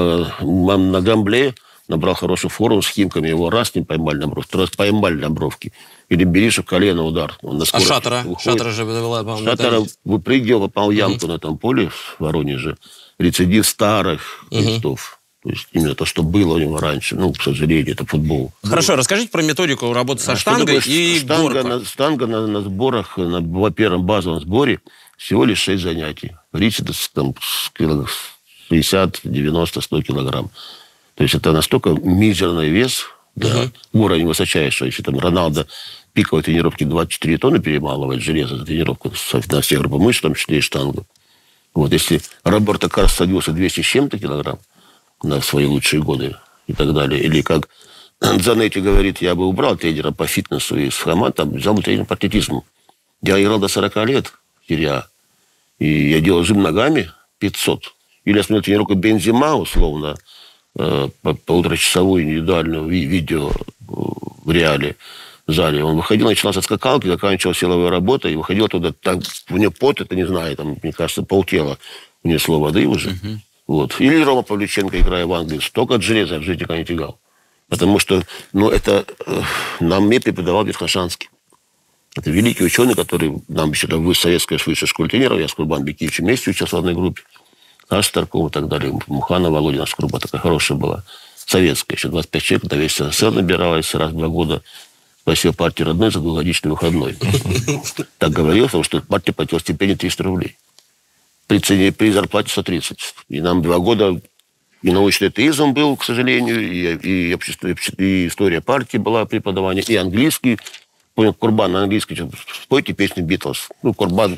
на Гамбле набрал хорошую форму с Химками, его раз не поймали на бровке, раз поймали на бровке. Или Беришев колено удар. Он на а Шатора? Шатора же была, по-моему, Шатора выпрыгивал, попал в ямку угу. на этом поле в Воронеже. Рецидив старых угу. крестов. То есть именно то, что было у него раньше. Ну, к сожалению, это футбол. Хорошо, расскажите про методику работы со а штангой и штанга на, штанга на, на сборах, на, во первом базовом сборе всего лишь шесть занятий. Речь там шестьдесят, девяносто, сто килограмм. То есть это настолько мизерный вес, да, uh-huh. уровень высочайший. Если там Роналдо пиковой тренировки двадцать четыре тонны перемалывает железо за тренировку на все группы мышц, в том числе и штангу. Вот если Роберто Карлос садился двести с чем-то килограмм на свои лучшие годы и так далее. Или как Дзанетти говорит, я бы убрал тренера по фитнесу из команд, там взял бы тренера по атлетизму. Я играл до сорока лет в серии А, и я делал жим ногами пятьсот. Или я смотрел тренировку Бензима, условно, по полуторачасовую индивидуальную ви- видео в реале в зале. Он выходил, начинал со скакалки, заканчивал силовую работу, и выходил туда, так, у него пот, это не знаю, там, мне кажется, полтела унесло воды уже. Uh-huh. Вот. Или Рома Павлюченко, играя в Англии, столько от железа я в жизни не тягал. Потому что, ну, это э, нам мне преподавал Верхошанский. Это великий ученый, который нам еще в советской высшей школе тренеров, я с Курбан Бекиевичем вместе учился в одной группе, Саша Старков и так далее, Мухана Володина, группа такая хорошая была, советская, еще двадцать пять человек, тогда весь СССР набиралась раз в два года. Спасибо партии родной за двухгодичный выходной. Так говорил, потому что партия платила стипендию триста рублей. При цене, при зарплате сто тридцать. И нам два года и научный атеизм был, к сожалению, и, и, общество, и история партии была преподавание, и английский. Понял, Курбан на английский, спойте песню «Битлз». Ну, Курбан.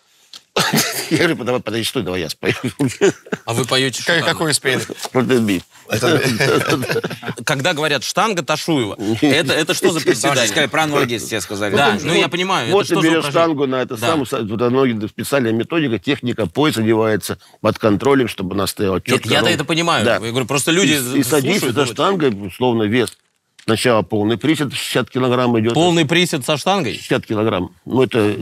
Я говорю, давай, подожди, стой, давай я спою. А вы поете что? Какой спели? Когда говорят «штанга Ташуева», это, это что за приседание? Сказали, про ноги все сказали. Да, ну я понимаю. Вот ты берешь штангу на это самое, ноги, специальная методика, техника, пояс одевается под контролем, чтобы она стояла четко. Нет, я-то это понимаю. Я говорю, просто люди И садишься за штангой, условно, вес. Сначала полный присед, шестьдесят килограмм идет. Полный присед со штангой? шестьдесят килограмм. Ну, это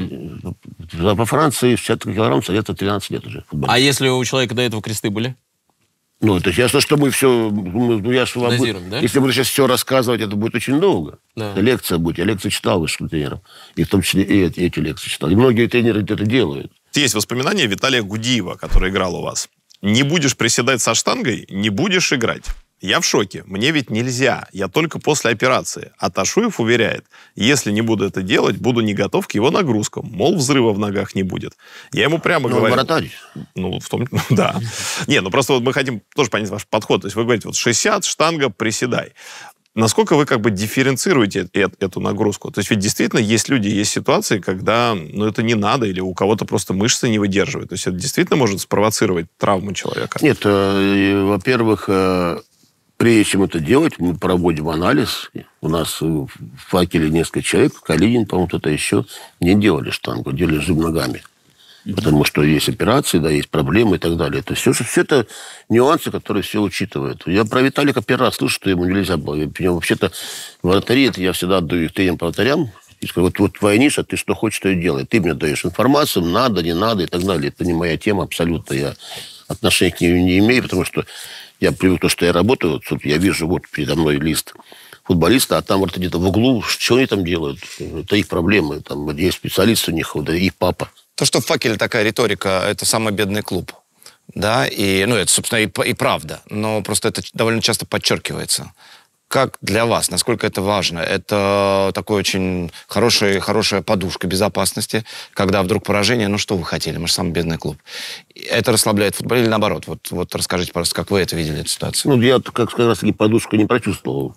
во Франции шестьдесят килограмм садятся тринадцать лет уже. А если у человека до этого кресты были? Ну, это ясно, что мы все... Ну, я ж вам Дозируем, да? Если буду сейчас все рассказывать, это будет очень долго. Да. Это лекция будет. Я лекции читал высшим тренерам. И в том числе и эти, эти лекции читал. И многие тренеры это делают. Есть воспоминания Виталия Гудиева, который играл у вас. Не будешь приседать со штангой, не будешь играть. Я в шоке. Мне ведь нельзя. Я только после операции. А Ташуев уверяет, если не буду это делать, буду не готов к его нагрузкам. Мол, взрыва в ногах не будет. Я ему прямо ну, говорю... вратарь. Ну, в том... Да. Не, ну просто вот мы хотим тоже понять ваш подход. То есть вы говорите, вот шестьдесят, штанга, приседай. Насколько вы как бы дифференцируете эту нагрузку? То есть ведь действительно есть люди, есть ситуации, когда ну, это не надо, или у кого-то просто мышцы не выдерживают. То есть это действительно может спровоцировать травму человека? Нет, э, во-первых... Э... Прежде чем это делать, мы проводим анализ. У нас в «Факеле» несколько человек, Калинин, по-моему, кто-то еще, не делали штангу, делали жим ногами. Mm-hmm. Потому что есть операции, да, есть проблемы и так далее. То есть все, все это нюансы, которые все учитывают. Я про Виталика первый раз слышу, что ему нельзя было. Вообще-то вратари, это я всегда отдаю их тренерам по вратарям. И скажу, вот, вот твоя ниша, ты что хочешь, то и делай. Ты мне даешь информацию, надо, не надо и так далее. Это не моя тема абсолютно. Я отношения к ней не имею, потому что я привык то, что я работаю, вот я вижу вот передо мной лист футболиста, а там вот где-то в углу, что они там делают? Это их проблемы. Там есть специалист у них, да, их папа. То, что в «Факеле» такая риторика, это самый бедный клуб. Да, и, ну, это, собственно, и, и правда. Но просто это довольно часто подчеркивается. Как для вас, насколько это важно? Это такой очень хорошая, хорошая подушка безопасности, когда вдруг поражение, ну что вы хотели, мы же самый бедный клуб. Это расслабляет футбол или наоборот? Вот, вот расскажите, пожалуйста, как вы это видели, эту ситуацию? Ну, я как раз таки подушку не прочувствовал.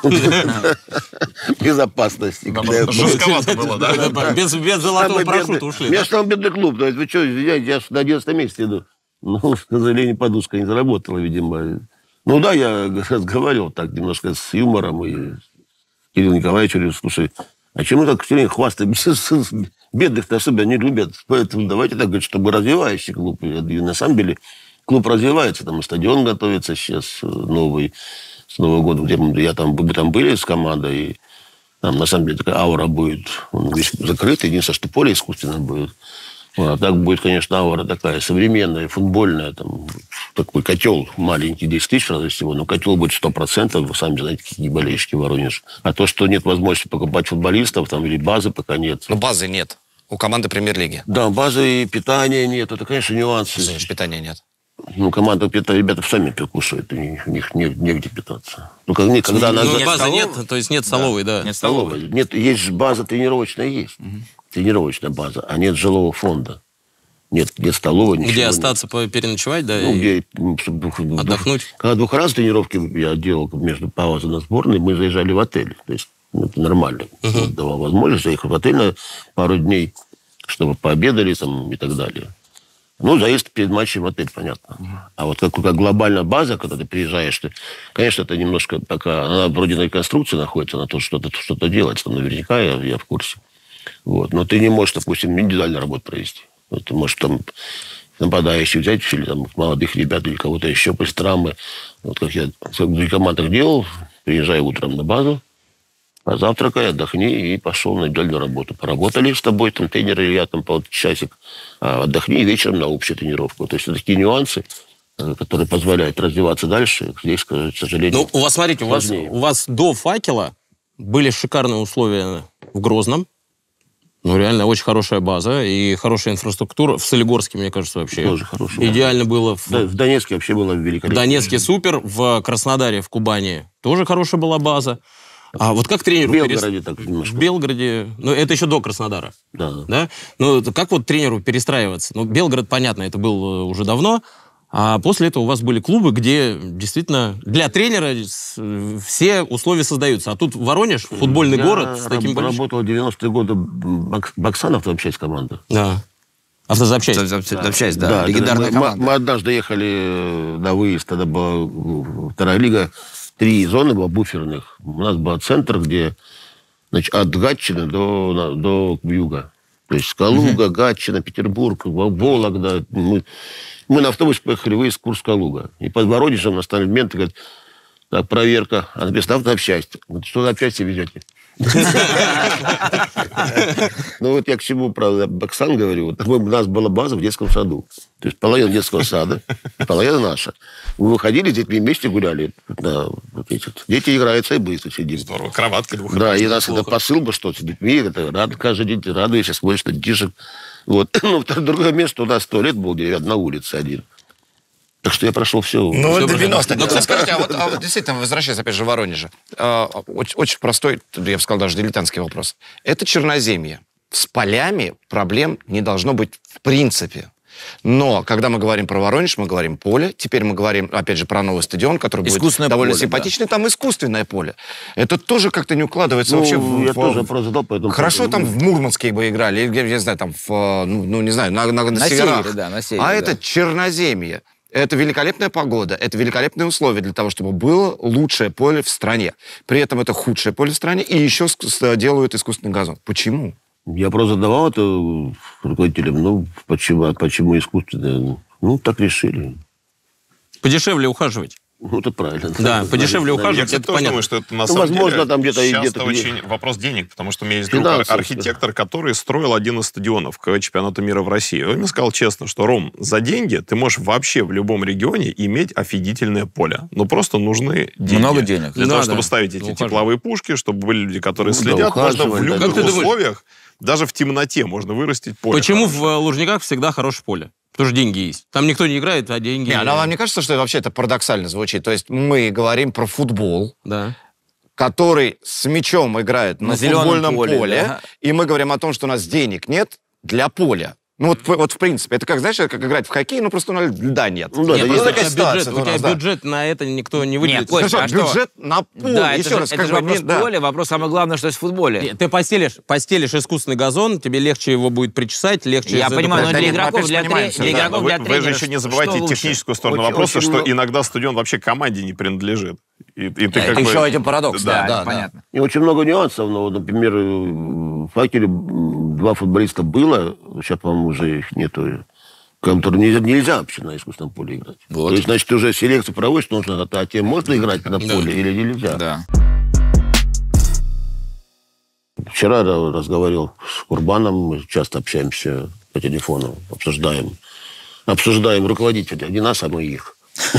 Безопасности. Жестковато было, да? Без золотого парашюта ушли. У меня же там бедный клуб. Вы что, извиняйте, я на одиннадцатом месте иду. Ну, к сожалению, подушка не заработала, видимо. Ну да, я разговаривал так немножко с юмором, и Кирилл Николаевич говорит, слушай, а чем мы так все время хвастаемся? Бедных-то особенно не любят. Поэтому давайте так говорить, чтобы развивающий клуб. И на самом деле клуб развивается. Там и стадион готовится сейчас новый, с Нового года. Где мы, я там, мы там были с командой, и там на самом деле такая аура будет. Он весь закрытый, единственное, что поле искусственное будет. А так будет, конечно, аура такая современная, футбольная, там, такой котел маленький, десять тысяч разве всего, но котел будет сто процентов, вы сами знаете, какие болельщики в Воронеже. А то, что нет возможности покупать футболистов, там, или базы пока нет. Но базы нет у команды премьер-лиги. Да, базы и питания нет, это, конечно, нюансы. Значит, питания нет. Ну, команда пита, ребята сами кушают, у них, у них не, негде питаться. Ну, как, не, когда Ну, она... базы столовой? нет, то есть нет столовой, да. Нет Столовая. Нет, есть же база тренировочная, есть. Угу. Тренировочная база, а нет жилого фонда. Нет, нет столовой, ничего. Где нет. остаться, по- переночевать, да? Ну, и где... Чтобы, отдохнуть. Когда двухразовые тренировки я делал между паузой на сборной, мы заезжали в отель. То есть ну, это нормально. Uh-huh. Давал возможность заехать в отель на пару дней, чтобы пообедали там, и так далее. Ну, заезд перед матчем в отель, понятно. Uh-huh. А вот как, как глобальная база, когда ты приезжаешь, ты, конечно, это немножко пока... Она вроде на реконструкции находится, на то, что-то, что-то делать. Там наверняка я, я в курсе. Вот. Но ты не можешь, допустим, индивидуальную работу провести. Ты можешь там нападающих взять, или там молодых ребят, или кого-то еще после травмы. Вот как я в других командах делал, приезжай утром на базу, позавтракай, отдохни и пошел на индивидуальную работу. Поработали с тобой, там, тренер или я, там, полчасик, а отдохни и вечером на общую тренировку. То есть это такие нюансы, которые позволяют развиваться дальше. Здесь, к сожалению, Ну, у вас, смотрите, у вас, у вас до «Факела» были шикарные условия в Грозном. Ну, реально, очень хорошая база и хорошая инфраструктура. В Солигорске, мне кажется, вообще тоже хорошая. идеально было. В, Да, в Донецке вообще было великолепно. в Донецке супер, в Краснодаре, в Кубани тоже хорошая была база. А вот как тренеру... В Белгороде перес- так немножко. В Белгороде... Ну, это еще до Краснодара. Да. Да? Ну, это как вот тренеру перестраиваться? Ну, Белгород, понятно, это был уже давно. А после этого у вас были клубы, где действительно для тренера все условия создаются. А тут Воронеж, футбольный Я город с таким раб- большим... работал в девяностые годы Бак- Баксанов, там часть команды. Да. Автозапчасть. Запчасть, да. Легендарная мы, мы- команда. мы однажды ехали на выезд, тогда была ну, вторая лига, три зоны было буферных. У нас был центр, где значит, от Гатчины до, на- до юга. То есть Калуга, угу. Гатчина, Петербург, Вологда. Мы, мы на автобусе поехали выезд Курск-Калуга. И под Воронежем настали моменты, говорят, так, проверка. А написано автозапчасть. Говорит, что за запчасти везете? Ну вот я к чему про Баксан говорю. У нас была база в детском саду. То есть половина детского сада, половина наша. Мы выходили, с детьми вместе гуляли. Дети играются и быстро сидим. Здорово, кроватка двухэтажная. Да, и у нас это посыл бы, что с детьми, это рад, каждый день радуешься, смотришь, что детишек. Вот. Ну, другое место у нас туалет был на улице один. Так что я прошел все. Ну, Всё девяностые. правильно. Ну, скажите, а вот, а вот действительно, возвращаясь опять же в Воронеже, э, очень, очень простой, я бы сказал, даже дилетантский вопрос. Это черноземье. С полями проблем не должно быть в принципе. Но, когда мы говорим про Воронеж, мы говорим поле. Теперь мы говорим, опять же, про новый стадион, который Искусственное будет довольно поле, симпатичный. Там искусственное поле. Это тоже как-то не укладывается Ну, вообще в... я в- тоже вопрос задал, поэтому... Хорошо там в Мурманске бы играли, или, я не знаю, там, в, ну, ну, не знаю, на, на, на На северах. севере, да, на севере, а да. это черноземье. Это великолепная погода, это великолепные условия для того, чтобы было лучшее поле в стране. При этом это худшее поле в стране, и еще с- с- делают искусственный газон. Почему? Я просто задавал это руководителям. Ну, почему, а почему искусственно? Ну, так решили. Подешевле ухаживать. Ну, это правильно. Да, подешевле Я, ухаживать, кстати, это тоже понятно. думаю, что это на Ну, самом возможно, деле там где-то и часто где-то очень вопрос денег, потому что у меня есть друг Финансов, архитектор, который строил один из стадионов к чемпионату мира в России. Он мне сказал честно, что, Ром, за деньги ты можешь вообще в любом регионе иметь офигительное поле. Но просто нужны деньги. Много денег. Для Да, того, да. чтобы ставить эти Ухаживать. тепловые пушки, чтобы были люди, которые Ну, да, следят. Можно в ухаживать, да. любых Как ты думаешь? условиях, даже в темноте, можно вырастить поле. Почему хорошее. в э, Лужниках всегда хорошее поле? Потому что деньги есть. Там никто не играет, а деньги... Не, ну, вам не кажется, что вообще это парадоксально звучит? То есть мы говорим про футбол, Да. который с мячом играет на, На зеленом футбольном поле, поле, да. и мы говорим о том, что у нас денег нет для поля. Ну вот, вот в принципе, это как, знаешь, как играть в хоккей, ну просто у нас льда нет. Ну, да, Нет, да, просто есть у такая тебя бюджет, ситуация у у тебя нас, да. бюджет на это никто не выделит. Нет, Кость, Хорошо, а что? бюджет на поле. Да, Еще это, же, раз, это как же бы, вопрос не- да. поля, вопрос самое главное, что есть в футболе. Нет, Ты постелишь, постелишь искусственный газон, тебе легче его будет причесать, легче... Я из- понимаю, но это для мы игроков, опять для, понимаем тре- всё, для да. игроков, Вы, для вы тренера, же еще не забывайте что лучше? техническую сторону Очень- вопроса, очень что много- иногда стадион вообще команде не принадлежит. И, и ты Это как бы- еще один парадокс, Да, да, да, это понятно. И очень много нюансов. Но, вот, например, в «Факеле» два футболиста было, сейчас, по-моему, уже их нету, которым нельзя, нельзя вообще на искусственном поле играть. Вот. То есть, значит, уже селекцию проводишь, нужно, а тебе можно играть на поле или нельзя? Да. Вчера разговаривал с Курбаном, мы часто общаемся по телефону, обсуждаем. Обсуждаем руководителей, не нас, а мы их.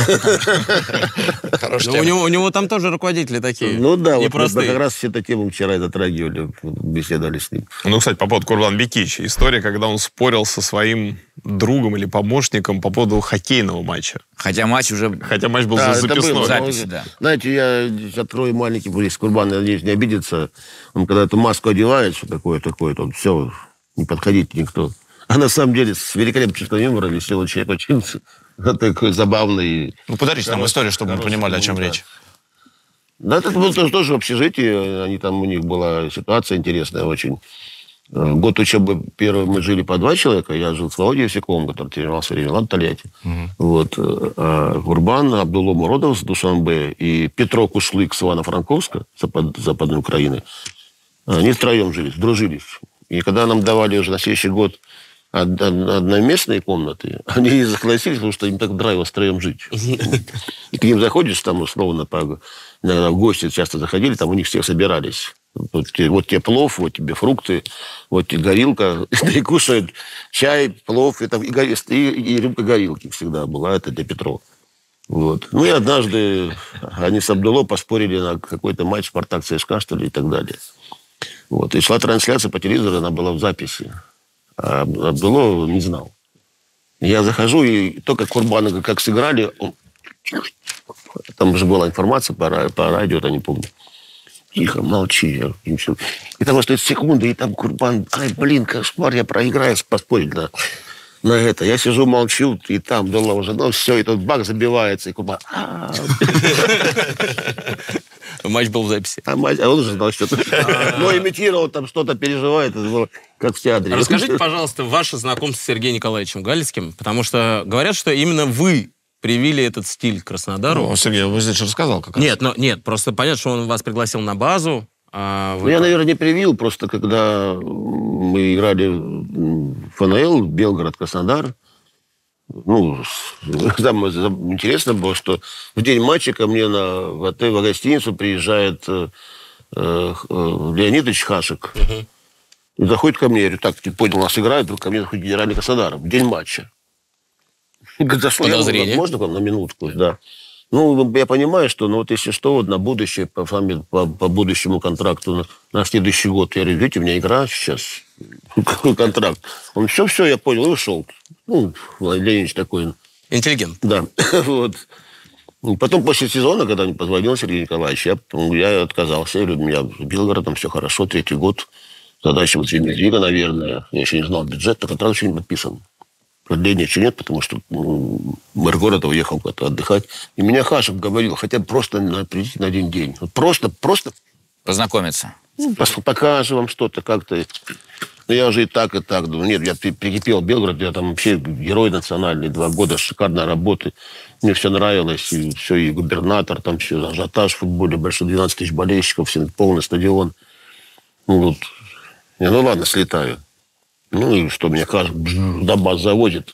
Но у него, у него там тоже руководители такие. Ну да, вот непростые. как раз эту тему вчера и затрагивали, беседовали с ним. Ну, кстати, по поводу Курбан-Бекич. История, когда он спорил со своим другом или помощником по поводу хоккейного матча. Хотя матч уже... Хотя матч был Да, за это записной. было. Записи, да. Знаете, я открою маленький, если Курбан, надеюсь, не обидится. Он когда эту маску одевает, что такое, такое, то все, не подходите никто. А на самом деле с великолепным чувством юмора, веселый человек, очень такой забавный. Ну, подарите нам историю, чтобы мы понимали, о чем речь. Да, это было тоже, тоже в общежитии. Они там, у них была ситуация интересная очень. Год учебы первый мы жили по два человека. Я жил с Володей Евсюковым, который тренировался в Ревелан, Тольятти. Угу. Вот. А Курбан, Абдулло Муродов с Душанбе и Петро Кушлык с Ивано-Франковска, Запад, Западной Украины. Они втроем жили, дружились. И когда нам давали уже на следующий год одноместные комнаты, они согласились, потому что им так нравилось втроем жить. И к ним заходишь, там, условно, иногда в гости часто заходили, там у них всех собирались. Вот тебе, вот тебе плов, вот тебе фрукты, вот тебе горилка. И кушают чай, плов, и, там, и, и, и рюмка горилки всегда была, это для Петрова. Вот. Ну и однажды они с Абдулло поспорили на какой-то матч Спартак ЦСКА, что ли, и так далее. Вот. И шла трансляция по телевизору, она была в записи. А Абдулло не знал. Я захожу, и только Курбана как сыграли, он... там уже была информация по, по радио, я не помню. Тихо, молчи. И там стоит секунды, и там Курбан, ай, блин, кошмар, я проиграю, поспорить на, на это. Я сижу, молчу, и там Абдулло уже, ну все, и тут бак забивается, и Курбан... Матч был в записи. А, матч, а он уже знал что-то. Но имитировал, там что-то переживает, это было как в театре. Расскажите, пожалуйста, ваше знакомство с Сергеем Николаевичем Галицким, потому что говорят, что именно вы привили этот стиль Краснодару. Ну, Сергей, вы здесь же рассказал, как раз. Нет, но, нет, просто понятно, что он вас пригласил на базу. А вы... Ну, я, наверное, не привил, просто когда мы играли в ФНЛ, Белгород, Краснодар, ну, там интересно было, что в день матча ко мне на, в отель, в гостиницу приезжает э, э, Леонидович Хашек. Uh-huh. И заходит ко мне, я говорю, так, ты понял, нас играют, вдруг ко мне заходит генеральный Краснодар в день матча. Говорит, зашло, я говорю, можно к вам на минутку? Да. Ну, я понимаю, что, ну, вот если что, вот на будущее, по, по, по будущему контракту на, на следующий год, я говорю, видите, у меня игра сейчас, какой контракт. Он, все-все, я понял, и ушел. Ну, Владимирович такой. Интеллигент. Да, вот. Потом после сезона, когда мне позвонил Сергей Николаевич, я, я отказался. Я говорю, у меня в Белгороде все хорошо, третий год. Задача вот Лига, наверное. Я еще не знал бюджет, но контракт еще не подписан. Продления еще нет, потому что ну, мэр города уехал куда-то отдыхать. И меня Хашек говорил, хотя бы просто на, прийти на один день. Вот просто, просто... Познакомиться. Ну, покажу вам что-то как-то. Ну, я уже и так, и так думаю. Нет, я прикипел в Белгород, я там вообще герой национальный, два года шикарной работы. Мне все нравилось, и все, и губернатор, там все, ажиотаж в футболе, большой, двенадцать тысяч болельщиков, все, полный стадион. Ну, вот. Я, ну, ладно, слетаю. Ну, и что, меня до баз заводит.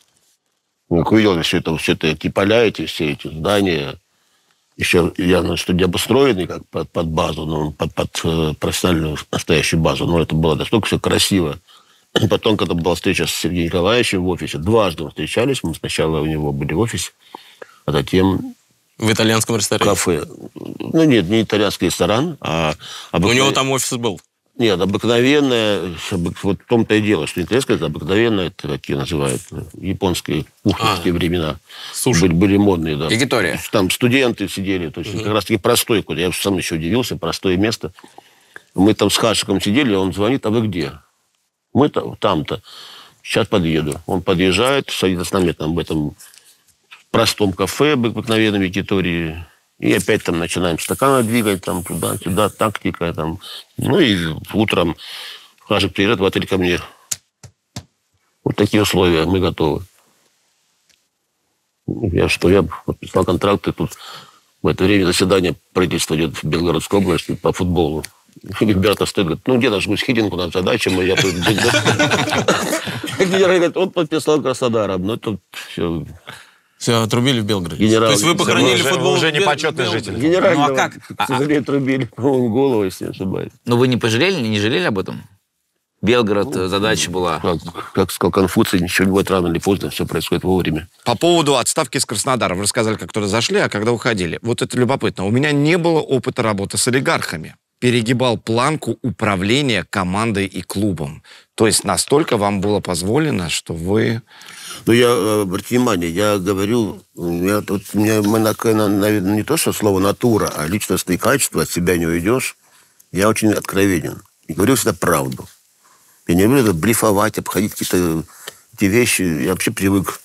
Как увидел, все это, все это, эти поля, эти, все эти здания. Еще, я знаю, что не обустроены как под, под базу, но под, под профессиональную настоящую базу. Но это было настолько все красиво. И потом, когда была встреча с Сергеем Николаевичем в офисе, дважды мы встречались. Мы сначала у него были в офисе, а затем... В итальянском ресторане? Кафе. Ну, нет, не итальянский ресторан, а... Обыкновен... У него там офис был? Нет, обыкновенное, вот в том-то и дело, что итальянское, это обыкновенное, это такие называют, японские, кухонские а, времена. Суши. Были, были модные, да. Якитория. Там студенты сидели, то есть угу. как раз-таки простой, куда я сам еще удивился, простое место. Мы там с Хашиком сидели, он звонит, а вы где? Мы там-то. Сейчас подъеду. Он подъезжает, садится с нами там в этом простом кафе, обыкновенном Якитории. И опять там начинаем стаканы двигать, там туда-сюда, тактика. Там. Ну и утром Хашик приезжает в отель ко мне. Вот такие условия, мы готовы. Я что, я подписал контракт, и тут в это время заседание правительства идет в Белгородской области по футболу. И ребята стоят, говорят, ну где наш Гусхидин, у нас задача, мы я тут... Генерал говорит, он подписал Краснодаром, но тут все... Все, отрубили в Белгороде. Генерал... То есть вы похоронили уже, футбол уже в не почетный житель. Генерального, ну, а как? к сожалению, отрубили, по-моему, голову, если не ошибаюсь. Но вы не пожалели, не жалели об этом? Белгород, ну, задача была. Как, как сказал Конфуций, ничего не будет рано или поздно, все происходит вовремя. По поводу отставки из Краснодара. Вы рассказали, как туда зашли, а когда уходили. Вот это любопытно. У меня не было опыта работы с олигархами. Перегибал планку управления командой и клубом. То есть настолько вам было позволено, что вы... Ну, я, обратите внимание, я говорю, я, тут, у меня, наверное, не то, что слово натура, а личностные качества, от себя не уйдешь. Я очень откровенен. И говорю всегда правду. Я не люблю блефовать, обходить какие-то эти вещи. Я вообще привык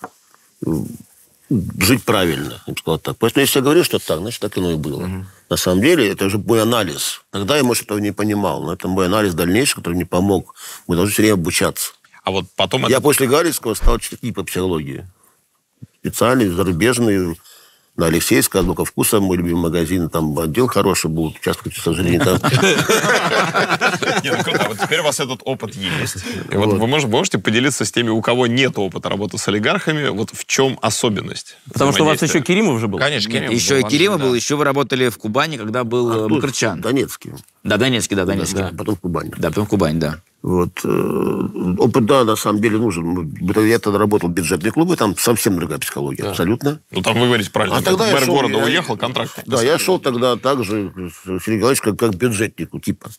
жить правильно, я бы сказал так. Поэтому если я говорю, что так, значит, так оно и было. Mm-hmm. На самом деле, это уже мой анализ. Тогда я, может, этого не понимал, но это мой анализ дальнейший, который мне помог. Мы должны все время обучаться. А вот потом... Я это... после Галицкого стал читать по психологии. Специальный, зарубежный. На Алексеевской, «Азбука вкуса», мой любимый магазин. Там отдел хороший был. Часто, к сожалению, там... Нет, ну круто. Вот теперь у вас этот опыт есть. И вот вы можете поделиться с теми, у кого нет опыта работы с олигархами, вот в чем особенность? Потому что у вас еще Керимов же был. Конечно, Керимов. Еще и Керимов был, еще вы работали в Кубани, когда был Бакарчан. Донецкий. Да, Донецкий, да, Донецкий. Потом в Кубани. Да, потом в Кубань, да. Вот. Опыт, да, на самом деле нужен. Я тогда работал в бюджетные клубы, там совсем другая психология, да. Абсолютно. Ну, там вы говорите правильно. А тогда мэр шел, города я... уехал, контракт. Да, я шел тогда так же, Сергей Николаевич, как, как бюджетнику, типа.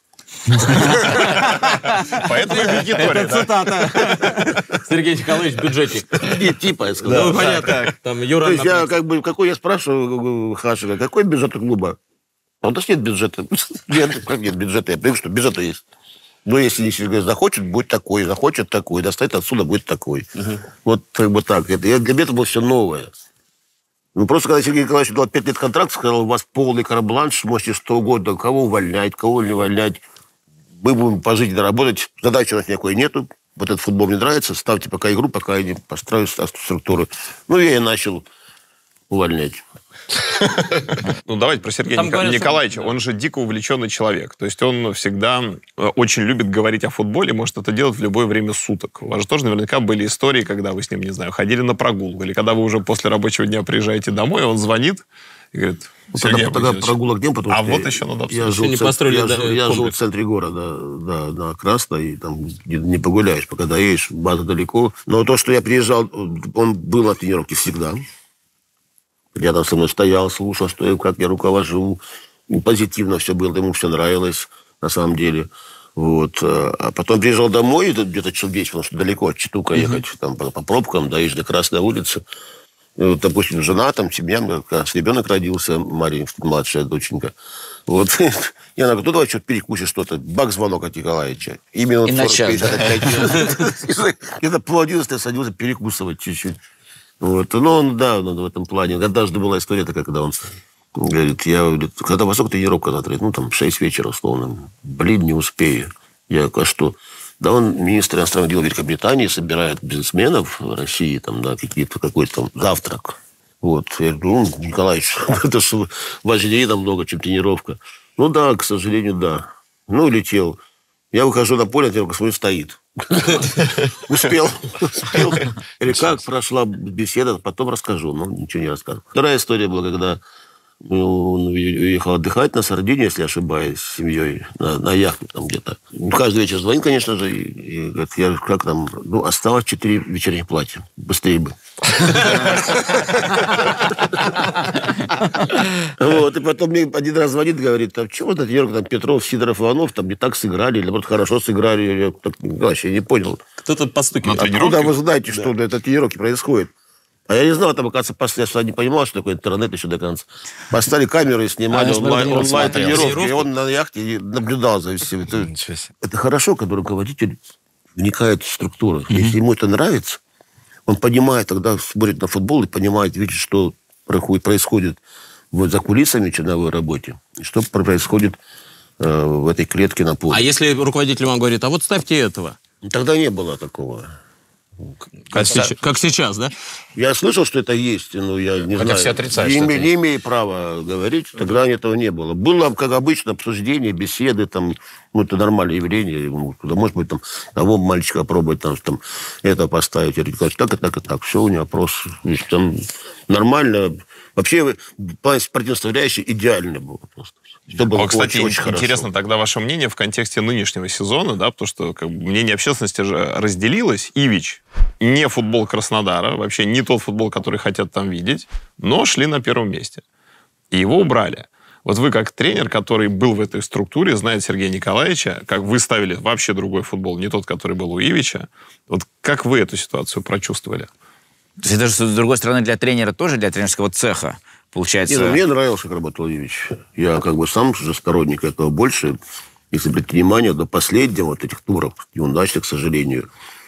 Поэтому и аудитория, это цитата. Сергей Николаевич, бюджетник. И типа, я сказал. Ну, понятно. Там Юра... То есть я как бы, какой я спрашиваю Хашика, какой бюджет у клуба? А у нас нет бюджета. Нет, как нет бюджета? Я понимаю, что бюджета есть. Но если Сергей захочет, будет такой, захочет такой, достать отсюда, будет такой. Uh-huh. Вот как бы так. Это, я, для меня это было все новое. Ну, просто когда Сергей Николаевич дал пять лет контракт, сказал, у вас полный карт-бланш, можете что угодно, кого увольнять, кого не увольнять. Мы будем пожить и доработать. Задачи у нас никакой нету. Вот этот футбол мне нравится. Ставьте пока игру, пока я не построю структуру. Ну, я и начал увольнять. Ну, давайте про Сергея Там Ник... говорят, Николаевича. Что... Он же дико увлеченный человек. То есть он всегда очень любит говорить о футболе, может это делать в любое время суток. У вас же тоже наверняка были истории, когда вы с ним, не знаю, ходили на прогулку, или когда вы уже после рабочего дня приезжаете домой, он звонит и говорит... Тогда, тогда прогулок не, потому а что вот я, еще надо я, жил, не центр, я, да, жил, я жил в центре города, да, на Красной, и там не, не погуляешь, пока доедешь, база далеко. Но то, что я приезжал, он был на тренировке всегда. Рядом со мной стоял, слушал, что я, как я руковожу. Позитивно все было, ему все нравилось, на самом деле. Вот. А потом приезжал домой, где-то часов десять, потому что далеко от Читука ехать, uh-huh. там, по, по пробкам, доедешь до Красной улицы. И вот, допустим, жена, там, семья, как раз ребенок родился, Мария, младшая доченька. Вот. Я говорю, ну, давай что-то перекусишь что-то. Бак, звонок от Николаевича. И минут сорок пятьдесят пять. Где-то пол одиннадцатого садился перекусывать чуть-чуть. Вот. Ну, он, да, он в этом плане. Однажды была история такая, когда он говорит, я, говорит, когда во сколько тренировка завтра? Ну, там, шесть вечера, условно. Блин, не успею. Я говорю, а что? Да он, министр иностранных дел Великобритании, собирает бизнесменов в России, там, да, какие-то, какой-то там завтрак. Вот. Я говорю, ну, Николаевич, это же важнее намного, чем тренировка. Ну, да, к сожалению, да. Ну, летел. Я выхожу на поле, тренировка смотрю, стоит. Успел. Успел. Или как прошла беседа, потом расскажу. Но ничего не рассказываю. Вторая история была, когда он уехал отдыхать на Сардинию, если ошибаюсь, с семьей, на, на яхте там где-то. Каждый вечер звонит, конечно же, и, и говорит, я как там, ну, осталось четыре вечерних платья. Быстрее бы. Вот, и потом мне один раз звонит, говорит, там, чего это, там, Петров, Сидоров, Иванов, там, не так сыграли, или, наоборот, хорошо сыграли. Я вообще не понял. Кто тут постукивает? Откуда вы знаете, что на этой тренировке происходит? А я не знал, там, оказывается, после, я не понимал, что такое интернет еще до конца. Поставили камеру и снимали а, онлайн, онлайн-тренировки. И он на яхте наблюдал за всем. Это, это хорошо, когда руководитель вникает в структуру. Mm-hmm. Если ему это нравится, он понимает, тогда смотрит на футбол и понимает, видит, что происходит вот за кулисами в черновой работе, и что происходит э, в этой клетке на поле. А если руководитель вам говорит, а вот ставьте этого? Тогда не было такого. Как, сейчас, как сейчас, да? Я слышал, что это есть, но я не Хотя знаю. все отрицают, не, что не, это не имею права говорить, тогда этого не было. Было, как обычно, обсуждение, беседы, там, ну, это нормальное явление. Может быть, там, того мальчика пробовать, там, там это поставить. Я говорю, так и так и так. Все, у него опрос. Там нормально. Вообще, план спортивной составляющей идеальный был просто. Все было а, кстати, очень, очень интересно хорошо. тогда ваше мнение в контексте нынешнего сезона, да, потому что как бы, мнение общественности же разделилось. Ивич не футбол Краснодара, вообще не тот футбол, который хотят там видеть, но шли на первом месте. И его убрали. Вот вы как тренер, который был в этой структуре, знает Сергея Николаевича, как вы ставили вообще другой футбол, не тот, который был у Ивича. Вот как вы эту ситуацию прочувствовали? То есть это же, с другой стороны, для тренера тоже, для тренерского цеха, получается... Не, ну, мне нравился, как работал Ивич. Я как бы сам же сторонник этого больше. Если брать внимание, до последнего вот этих туров, неудачных, к сожалению,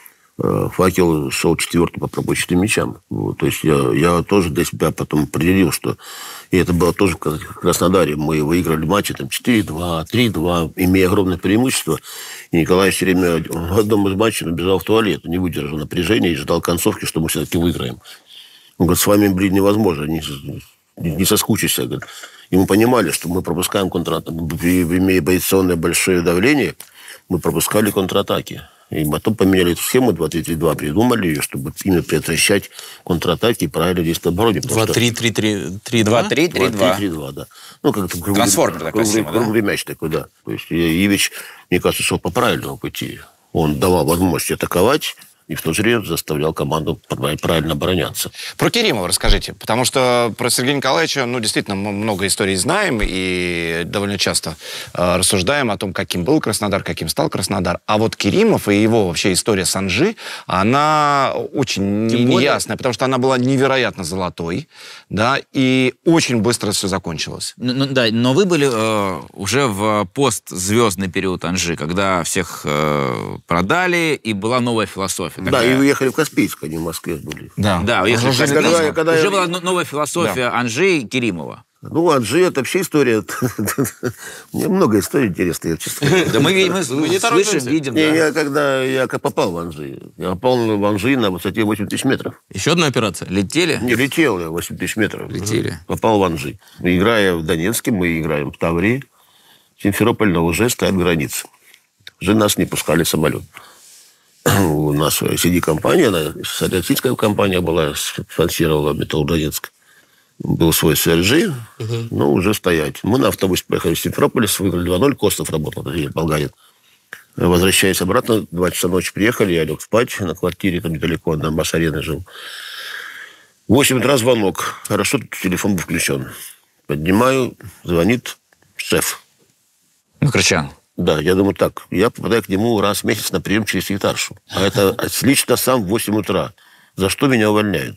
«Факел» шел четвертым по пробочным мячам. Вот, то есть я, я тоже для себя потом определил, что... И это было тоже в Краснодаре. Мы выиграли матчи там четыре-два, три-два, имея огромное преимущество. И Николай все время в одном из матчей набежал в туалет, не выдержал напряжения и ждал концовки, что мы все-таки выиграем. Он говорит, с вами, блин, невозможно, не, не соскучишься. Говорит. И мы понимали, что мы пропускаем контратаки. Имея позиционное большое давление, мы пропускали контратаки. И потом поменяли эту схему, два-три-три-два, придумали ее, чтобы именно предотвращать контратаки и правильно действовать в обороне. два-три-три-три-два? два-три-три-два, да. Ну, как-то круглый, трансформер такая круглый, схема, да? круглый мяч такой, да. То есть Ивич, мне кажется, шел по правильному пути. Он давал возможность атаковать, и в то же время заставлял команду правильно обороняться. Про Керимова расскажите, потому что про Сергея Николаевича, ну, действительно, мы много историй знаем и довольно часто э, рассуждаем о том, каким был Краснодар, каким стал Краснодар. А вот Керимов и его вообще история с Анжи, она очень Тем более... неясная, потому что она была невероятно золотой, да, и очень быстро все закончилось. Ну, ну, да, но вы были э, уже в постзвездный период Анжи, когда всех э, продали, и была новая философия. Да, такая. и уехали в Каспийск, они в Москве были. Да, да, уехали в Каспийск. Когда, когда Уже я... была новая философия да. Анжи и Керимова. Ну, Анжи, это вообще история. Мне много историй интересных, честно. Да мы слышим, видим. Я когда я попал в Анжи, я попал в Анжи на высоте восемь тысяч метров. Еще одна операция? Летели? Не, летел я восемь тысяч метров. Летели. Попал в Анжи. Играя в Донецке, мы играем в Таврии. Симферополь на уже стоят границы. Уже нас не пускали в самолет. У нас си ди-компания, российская компания была, спонсировала Металлург-Донецк. Был свой си эр джи, uh-huh. но уже стоять. Мы на автобусе поехали в Симферополис, выиграли два-ноль, Костов работал, болгарин. Возвращаясь обратно, два часа ночи приехали, я лег спать на квартире, там недалеко, на Бас-арене жил. В восемь утра звонок. Хорошо, телефон был включен. Поднимаю, звонит шеф. Макрычан. Да, я думаю так. Я попадаю к нему раз в месяц на прием через секретаршу. А это лично сам в восемь утра. За что меня увольняют?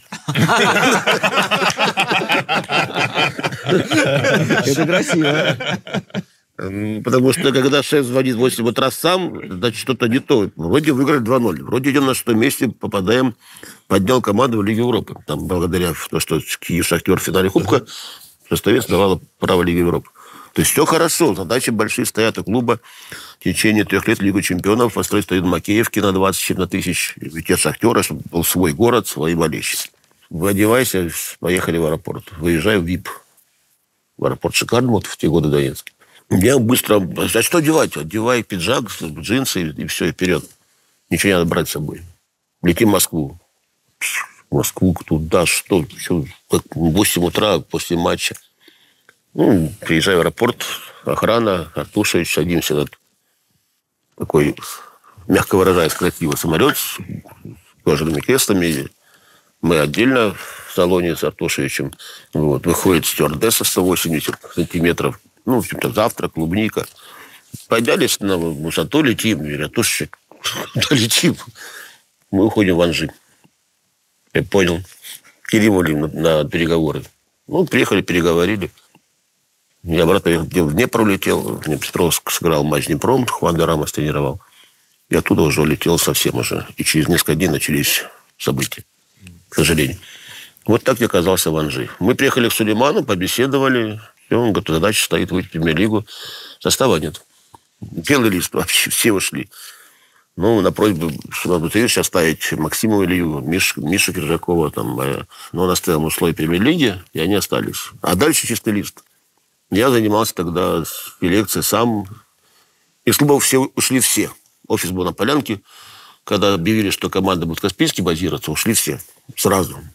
Это красиво. Потому что, когда шеф звонит в восемь утра сам, значит, что-то не то. Вроде выиграли два-ноль. Вроде идем на шестом месте, попадаем, поднял команду в Лиге Европы. Там, благодаря тому, что Киев-Шахтер в финале Кубка, шестовец давала право Лиги Европы. То есть все хорошо. Задачи большие стоят у клуба. В течение трех лет Лигу чемпионов построить стоит в Макеевке на двадцать с чем-то тысяч. Ведь от Шахтера, чтобы был свой город, свои болельщики. Одевайся, поехали в аэропорт. Выезжаю в ВИП. В аэропорт шикарный, вот в те годы Донецкий. Я быстро... А что одевать? Одевай пиджак, джинсы и все, и вперед. Ничего не надо брать с собой. Летим в Москву. В Москву туда, что? Все, как в восемь утра после матча. Ну, приезжаю в аэропорт, охрана, Артушевич, садимся на такой, мягко выражаясь, красивый самолет с кожаными креслами. Мы отдельно в салоне с Артушевичем. Вот, выходит стюардесса сто восемьдесят сантиметров. Ну, в общем-то, завтрак, клубника. Поднялись на высоту, летим. Я говорю, Артушевич, куда летим? Мы уходим в Анжи. Я понял. Керимовли на, на переговоры. Ну, приехали, переговорили. Я обратно в Днепр улетел. В Днепропетровск сыграл матч Днепром. Хуан де Рамос тренировал. И оттуда уже улетел совсем уже. И через несколько дней начались события. К сожалению. Вот так я оказался в Анжи. Мы приехали к Сулейману, побеседовали. И он говорит, задача стоит выйти в премьер-лигу. Состава нет. Белый лист вообще. Все ушли. Ну, на просьбу Шабатовича оставить Максимова Илью, Миш, Мишу Киржакова. Там, но он оставил условия премьер-лиги, и они остались. А дальше чистый лист. Я занимался тогда селекцией сам. Из клубов все ушли все. Офис был на Полянке. Когда объявили, что команда будет в Каспийске базироваться, ушли все. Сразу.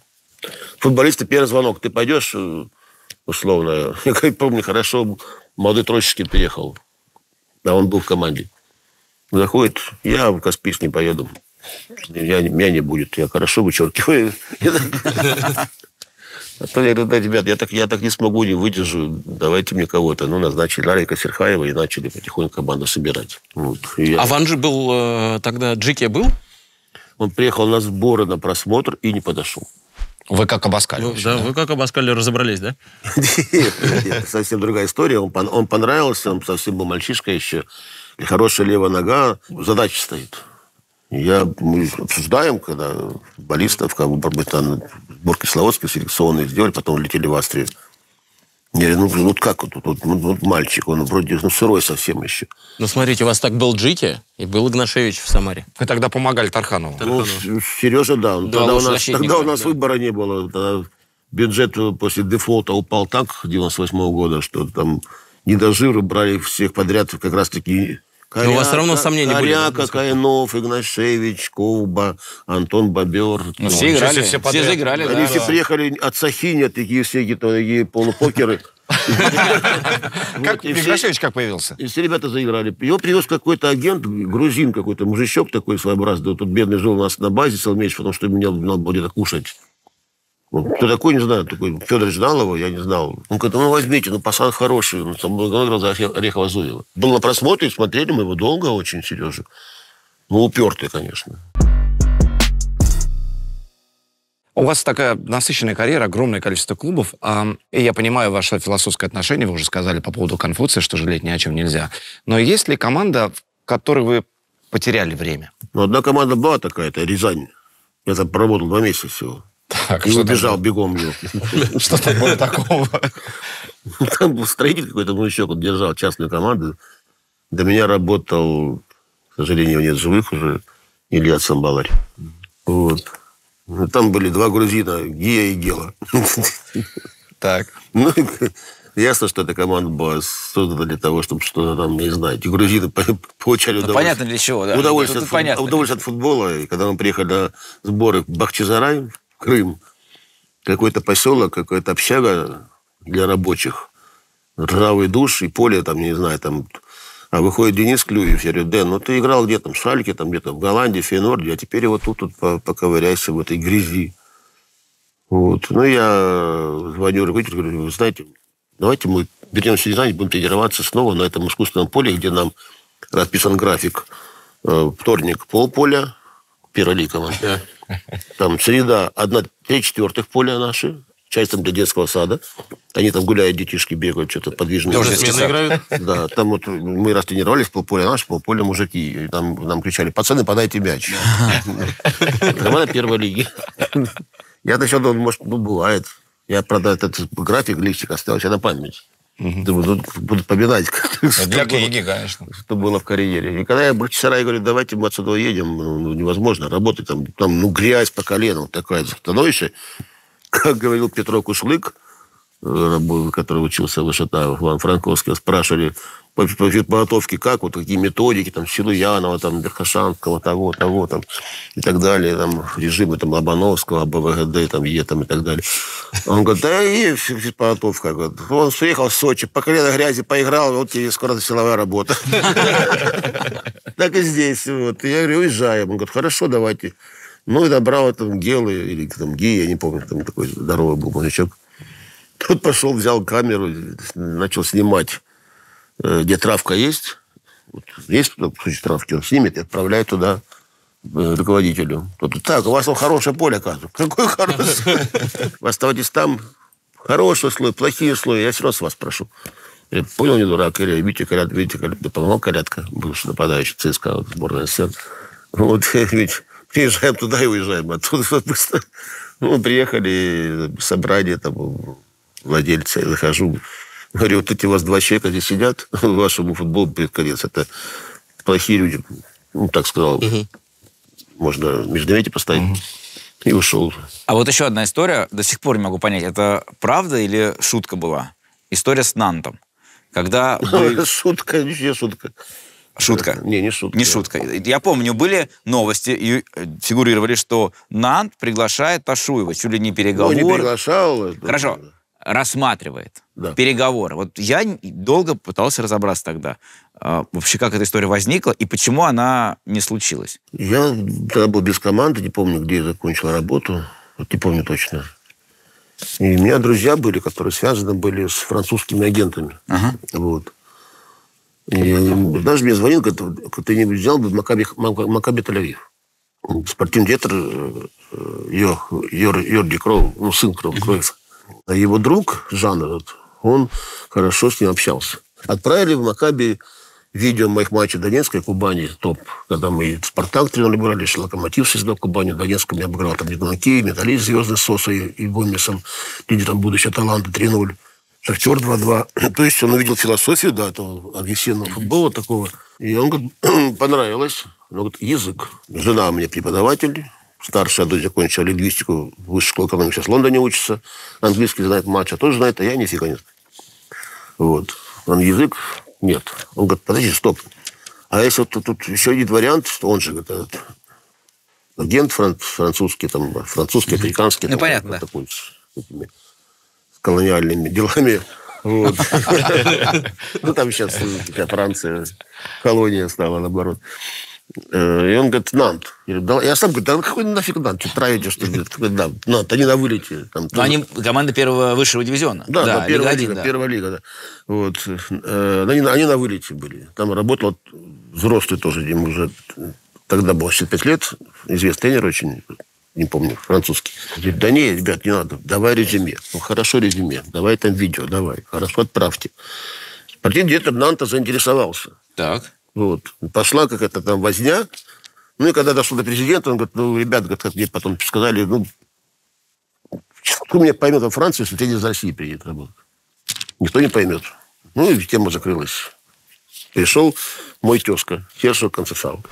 Футболисты, первый звонок. Ты пойдешь, условно, я помню, хорошо, молодой Троицкий приехал, а он был в команде. Заходит, я в Каспийск не поеду. Я, меня не будет. Я хорошо вычеркиваю. А то я говорю, да, ребят, я так, я так не смогу, не выдержу. Давайте мне кого-то. Ну, назначили Алика Серхаева и начали потихоньку команду собирать. Вот. Я... А Ванжи был э, тогда... Джеки был? Он приехал на сборы, на просмотр и не подошел. Вы как Абаскаль. Ну, да, вы как Абаскаль разобрались, да? Нет, совсем другая история. Он, он понравился, он совсем был мальчишка еще. И хорошая левая нога. Задача стоит. Я, мы обсуждаем, когда футболистов, как бы, там, сборки Славутской селекционные сделали, потом летели в Австрию. Я говорю, ну вот как вот, вот, вот, вот мальчик, он вроде ну, сырой совсем еще. Ну, смотрите, у вас так был Джики и был Игнашевич в Самаре. Вы тогда помогали Тарханову. Ну, Сережа, да. Да, тогда, у нас, защитника, тогда у нас да. выбора не было. Тогда бюджет после дефолта упал так, девяносто восьмого года, что там недожиры брали всех подряд как раз-таки... Коряка, у вас все равно сомнения были, да, Коряка, Каинов, Игнашевич, Ковба, Антон Бобер. Ну, все играли, все, подряд. все заиграли, Они да. все да. приехали от Сахини, такие все такие полупокеры. Как Игнашевич как появился? И все ребята заиграли. Его привез какой-то агент, грузин какой-то, мужичок такой своеобразный. Тут бедный жил у нас на базе Солмеч, потому что мне надо было где-то кушать. Кто такой, не знаю, такой Федор знал его, я не знал. Он говорит, ну возьмите, ну пацан хороший, он там был за Орехова Зуева. Был на просмотре, смотрели мы его долго очень, Сережа. Ну, упертый, конечно. У вас такая насыщенная карьера, огромное количество клубов. А, и я понимаю ваше философское отношение, вы уже сказали по поводу Конфуция, что жалеть ни о чем нельзя. Но есть ли команда, в которой вы потеряли время? Ну, одна команда была такая, это Рязань. Я там проработал два месяца всего. Так, и убежал бегом. Что там было такого? Там был строитель какой-то мужичок, он держал частную команду. До меня работал, к сожалению, нет живых уже, Илья Цымбаларь. Вот. Там были два грузина, Гия и Гела. Так. Ну, ясно, что эта команда была создана для того, чтобы что-то там, не знаю, эти грузины получали Ну, удовольствие. понятно для чего, да. Удовольствие, Тут от, понятно, удовольствие от футбола. И когда мы приехали на сборы в Бахчисарай, Крым, какой-то поселок, какая-то общага для рабочих. Ржавый душ и поле, там, не знаю, там... А выходит Денис Клюев, я говорю, Дэн, ну ты играл где-то в Шальке, там где-то в Голландии, в Фейнорде, а теперь вот тут, тут поковыряйся в этой грязи. Вот. Ну, я звоню руководителю, говорю, вы знаете, давайте мы вернемся в Рязань, будем тренироваться снова на этом искусственном поле, где нам расписан график. Вторник полполя, первая лига команда. Там среда, одна, три четвертых поля наши, часть там для детского сада. Они там гуляют, детишки бегают, что-то подвижные. Тоже смены играют? Да, там вот мы раз тренировались, полполя наши, полполя мужики. И там нам кричали, пацаны, подайте мяч. Команда первой лиги. Я сначала думал, может, ну, бывает. Я, правда, этот график, листик оставил себе на память. Думаю, ну, будут победать. Для книги, конечно. Что было в карьере. И когда я в Бахчисарай говорю, давайте мы отсюда уедем, ну, невозможно работать. Там, там ну, грязь по колено, вот такая становишься. Как говорил Петро Кушлык, который учился в ШТА, Иван Франковский, спрашивали по, по подготовке, как, вот какие методики, там, Силуянова, там, Верхошанского, того, того, там, и так далее, там, режимы, там, Лобановского, БВГД, там, Е, там, и так далее. Он говорит, да, и подготовка. Говорит. Он приехал в Сочи, по колено грязи поиграл, вот тебе скоро силовая работа. Так и здесь, вот. Я говорю, уезжаем. Он говорит, хорошо, давайте. Ну, и добрал там Гелы, или там Ги, я не помню, там такой здоровый был мужичок. Тут пошел, взял камеру, начал снимать, где травка есть. Вот, есть в случае травки, он снимет и отправляет туда руководителю. Тот, так, у вас там хорошее поле, оказывается. Какое хорошее? Вы оставайтесь там. Хороший слой, плохие слои, я все равно с вас прошу. Я понял, не дурак, Илья, видите, Колядка, видите, Колядка, помогал Колядка, бывший нападающий ЦСКА, вот, сборная СССР. Вот, ведь приезжаем туда и уезжаем оттуда быстро. Ну, приехали, собрание, там, владельца, я захожу, говорю, вот эти у вас два человека здесь сидят, вашему футболу перед конец, это плохие люди. Ну, так сказал, угу. Можно между ними поставить. Угу. И ушел. А вот еще одна история, до сих пор не могу понять, это правда или шутка была? История с Нантом. Когда вы... Шутка, ничего шутка. Шутка. Не, не шутка. Не шутка. Я помню, были новости, и фигурировали, что Нант приглашает Пашуева, чуть ли не переговоры. Ну, не приглашал. Хорошо, рассматривает да. переговоры. Вот я долго пытался разобраться тогда, вообще, как эта история возникла и почему она не случилась. Я тогда был без команды, не помню, где я закончил работу, вот не помню точно. И у меня друзья были, которые связаны были с французскими агентами. Ага. Вот. И даже мне звонил, говорит, кто-нибудь взял бы Макаби, Макаби Тель-Авив. Спортивный директор Йорди Кроу, ну, сын Кроуфа. А его друг, Жан, он хорошо с ним общался. Отправили в Макаби видео моих матчей Донецка и Кубани, топ. Когда мы Спартак три ноль брали, Локомотив создал Кубани, Донецком я обыграл там Металлурги, Металлист Звездный с Сосой и Гомесом, лидером будущего Таланта три ноль. Шахтер два-два. То есть он увидел философию, да, этого агрессивного футбола такого. И он говорит, понравилось. Он говорит, язык. Жена у меня преподаватель. Старшая дочь закончила лингвистику в высшей школе экономики, сейчас в Лондоне учится. Английский знает, матча тоже знает, а я нифига нет. Вот. Он язык нет. Он говорит, подожди, стоп. А если вот тут, тут еще есть вариант, что он же, говорит, агент фран- французский, там, французский, американский. Ну, там, понятно, да. Такой, с этими колониальными делами. Вот. Ну, там сейчас Франция, колония стала, наоборот. И он говорит, Нант. Я сам говорю, да какой нафиг Нант? Что травите, что ли? Да, Нант, они на вылете. Там, Но они команда первого высшего дивизиона. Да, да, да первая Лига, лига, да. первая лига, да. Вот. Они, они на вылете были. Там работал взрослый тоже, ему уже тогда было шестьдесят пять лет, известный тренер очень, не помню, французский. Говорит, да не, ребят, не надо, давай резюме. Ну, хорошо резюме, давай там видео, давай, хорошо, отправьте. Спортивный директор Нанта заинтересовался. Так. Вот. Пошла какая-то там возня. Ну, и когда дошло до президента, он говорит, ну, ребят, как мне потом сказали, ну, кто меня поймет во Франции, если тренер из России приедет работать? Никто не поймет. Ну, и тема закрылась. Пришел мой тезка, Сержио Концесау.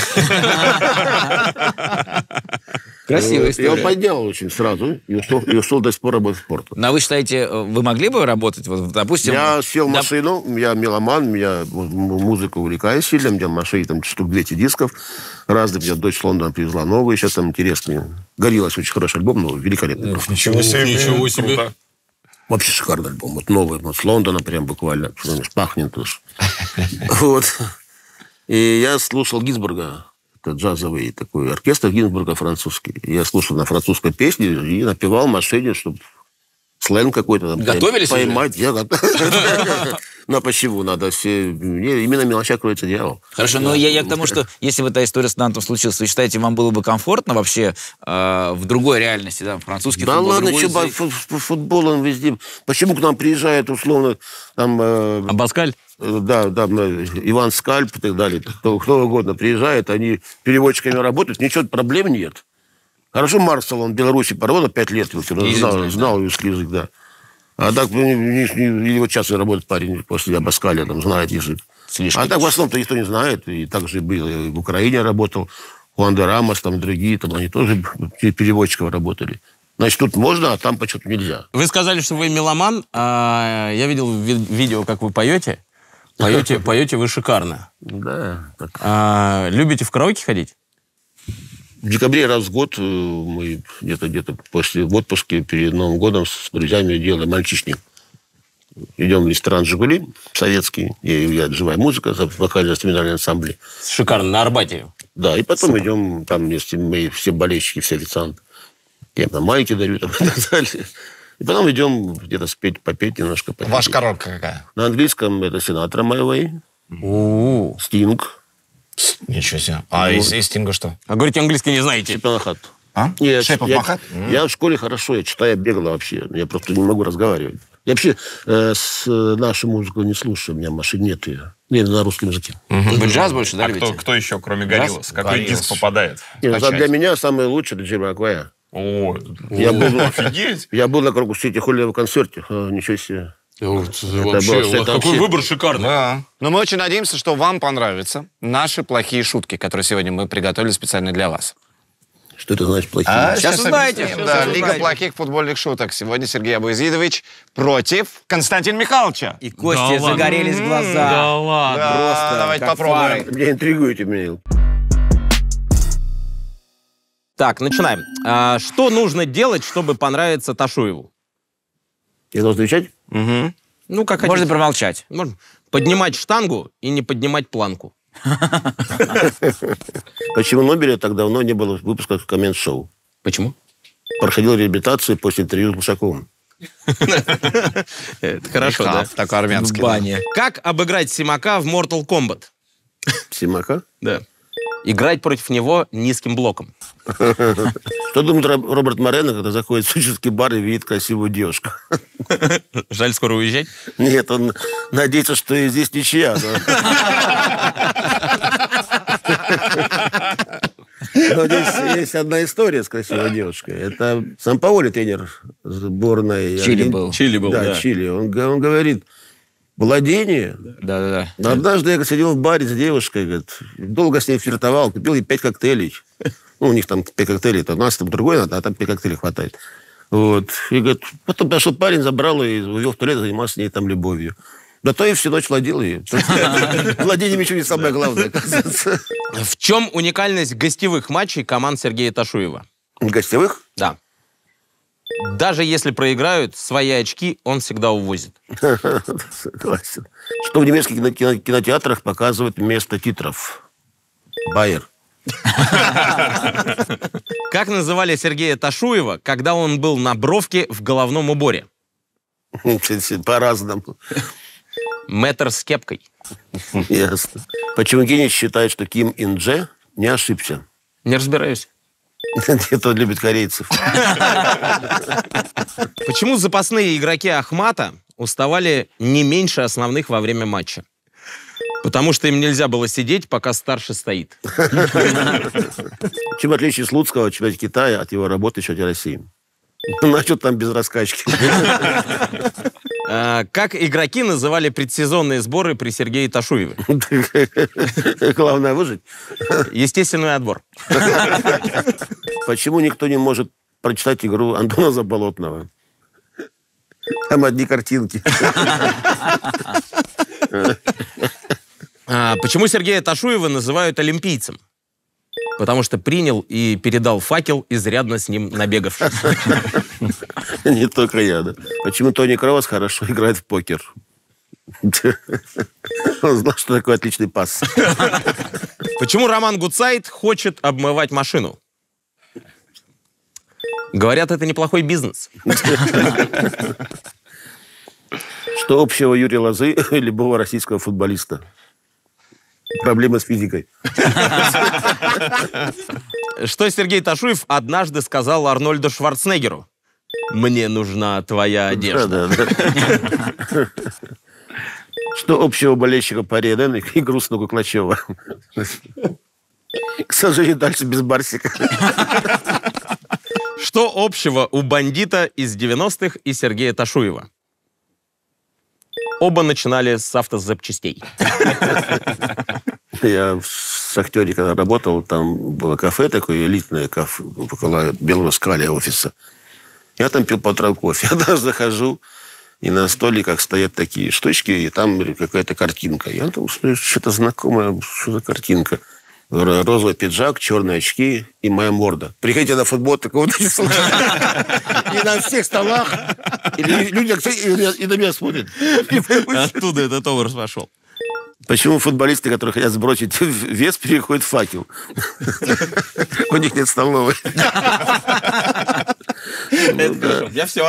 Красивая история. И он поднял очень сразу, и ушел, и ушел до сих пор работать в спорту. Но вы считаете, вы могли бы работать, вот, допустим... Я сел в да... машину, я меломан, я музыку увлекаюсь сильно, у меня в машине там штук двести дисков разных, меня дочь с Лондона привезла новые, сейчас там интересные. «Гориллас» очень хороший альбом, но великолепный. Ух, ничего себе, ничего себе. Круто. Вообще шикарный альбом, вот новый, вот с Лондона прям буквально, пахнет тоже. Вот. И я слушал Гинзбурга. Это джазовый такой оркестр Гинзбурга французский. Я слушал на французской песне и напевал в машине, чтобы сленг какой-то там готовились поймать. Я готов. Ну, а почему? Надо все... Именно мелоча кроется дьявол. Хорошо, но я, я к тому, что если бы эта история с Нантом случилась, вы считаете, вам было бы комфортно вообще э, в другой реальности, да, французский да футбол? Да ладно, что футбол он везде. Почему к нам приезжает, условно, там... Э, Абаскаль? Да, да, Иван Скальп и так далее. Кто, кто угодно приезжает, они переводчиками работают, ничего, проблем нет. Хорошо, Марсел, он в Беларуси поработал пять лет, знал, знал русский язык, да. А так, или вот сейчас работает парень после Абаскаля, там, знает язык. Слишком. А так в основном-то никто не знает. И также был и в Украине работал, Хуан де Рамос, там другие, там они тоже переводчиков работали. Значит, тут можно, а там почему-то нельзя. Вы сказали, что вы меломан. А я видел ви- видео, как вы поете. Поете, поете вы шикарно. Да. Так. А, любите в караоке ходить? В декабре раз в год мы где-то где-то после в отпуске перед Новым годом с друзьями делаем мальчишник. Идем в ресторан «Жигули» советский, и я живая музыка, вокально-инструментальный ансамбль. Шикарно, на Арбате. Да, и потом Супер. идем, там если мы все болельщики, все официанты. Я им там майки даю там, и так далее. И потом идем где-то спеть, попеть немножко. Попеть. Ваша коробка какая? На английском это «Синатра My Way», «Стинг». Ничего себе. А из, из Стинга что? А говорите, английский не знаете? «Чипенахат». А? Нет, Shape of я, my heart? я в школе хорошо, я читаю, я бегала вообще. Я просто не могу разговаривать. Я вообще э, с э, нашу музыку не слушаю, у меня в машине нет ее. Нет, на русском языке. Вы джаз больше, да, А любите? кто, кто еще, кроме «Гориллас»? Какой «Гориллас». диск попадает? Нет, ну, для меня самый лучший это Джамайка. О, Я был, офигеть! я был на Крокус-Сити Холле в концерте. А, ничего себе. Вообще, было- у вас это какой вообще- выбор шикарный. Да. Но мы очень надеемся, что вам понравятся наши плохие шутки, которые сегодня мы приготовили специально для вас. Что это значит плохие? А, Сейчас узнаете. объясним, Сейчас да, узнаете. Лига плохих футбольных шуток. Сегодня Сергей Абуизидович против Константина Михайловича. И Косте ладно. загорелись глаза. Да ладно. Да, Просто давайте как попробуем. фары. Меня интригуете, Михаил. Так, начинаем. А, что нужно делать, чтобы понравиться Ташуеву? Я должен отвечать? Угу. Ну, как Можно хотите. промолчать. Можно. Поднимать штангу и не поднимать планку. Почему в Нобеле так давно не было выпуска коммент-шоу? Почему? Проходил реабилитацию после интервью с Глушаковым. Это хорошо, да? Михалов, такой армянский. да. Бане. Как обыграть Симака в Mortal Kombat? Симака? Да. Играть против него низким блоком. Что думает Роб- Роберт Морено, когда заходит в сочинский бар и видит красивую девушку? Жаль скоро уезжать. Нет, он надеется, что и здесь ничья. Но Но здесь есть одна история с красивой девушкой. Это Сампаоли, тренер сборной. Чили Арген- был. Чили был, Да, да. Чили. Он, г- он говорит, владение. Да-да-да. Но однажды я сидел в баре с девушкой, говорит, долго с ней флиртовал, купил ей пять коктейлей. Ну, у них там пять коктейлей, то у нас там другой надо, а там пять коктейлей хватает. Вот. И, говорит, потом пошел парень, забрал ее, увел в туалет, занимался с ней там любовью. Да то и всю ночь владел ее. Владение ничего не самое главное, оказывается. В чем уникальность гостевых матчей команд Сергея Ташуева? Гостевых? Да. Даже если проиграют, свои очки он всегда увозит. Согласен. Что в немецких кино- кино- кинотеатрах показывают вместо титров? Байер. Как называли Сергея Ташуева, когда он был на бровке в головном уборе? По-разному. Мэтр с кепкой. Ясно. Почему Генич считает, что Ким Ин Дже не ошибся? Не разбираюсь. Это он любит корейцев. Почему запасные игроки Ахмата уставали не меньше основных во время матча? Потому что им нельзя было сидеть, пока старший стоит. Чем отличие Слуцкого, чемпионата Китая, от его работы в чемпионате России? Начал там без раскачки. А, как игроки называли предсезонные сборы при Сергее Ташуеве? Главное выжить. Естественный отбор. Почему никто не может прочитать игру Антона Заболотного? Там одни картинки. А, почему Сергея Ташуева называют олимпийцем? Потому что принял и передал факел, изрядно с ним набегавшись. Не только я, да. Почему Тони Кроус хорошо играет в покер? Он знал, что такое отличный пас. Почему Роман Гудсайд хочет обмывать машину? Говорят, это неплохой бизнес. Что общего Юрия Лозы и любого российского футболиста? Проблемы с физикой. Что Сергей Ташуев однажды сказал Арнольду Шварценеггеру? Мне нужна твоя одежда. Да, да, да. Что общего болельщика Пари Эден и грустного Клачева? К сожалению, дальше без Барсика. Что общего у бандита из девяностых и Сергея Ташуева? Оба начинали с автозапчастей. Я в «Шахтере», когда работал, там было кафе такое, элитное кафе, около Белого скаля офиса. Я там пил полтора кофе. Я даже захожу, и на столиках стоят такие штучки, и там какая-то картинка. Я думал, что что-то знакомое, что за картинка. Розовый пиджак, черные очки и моя морда. Приходите на футбол такого-то числа. И на всех столах. И люди и на меня смотрят. Оттуда этот образ пошел. Почему футболисты, которые хотят сбросить вес, переходят в факел? У них нет столовой. Я все.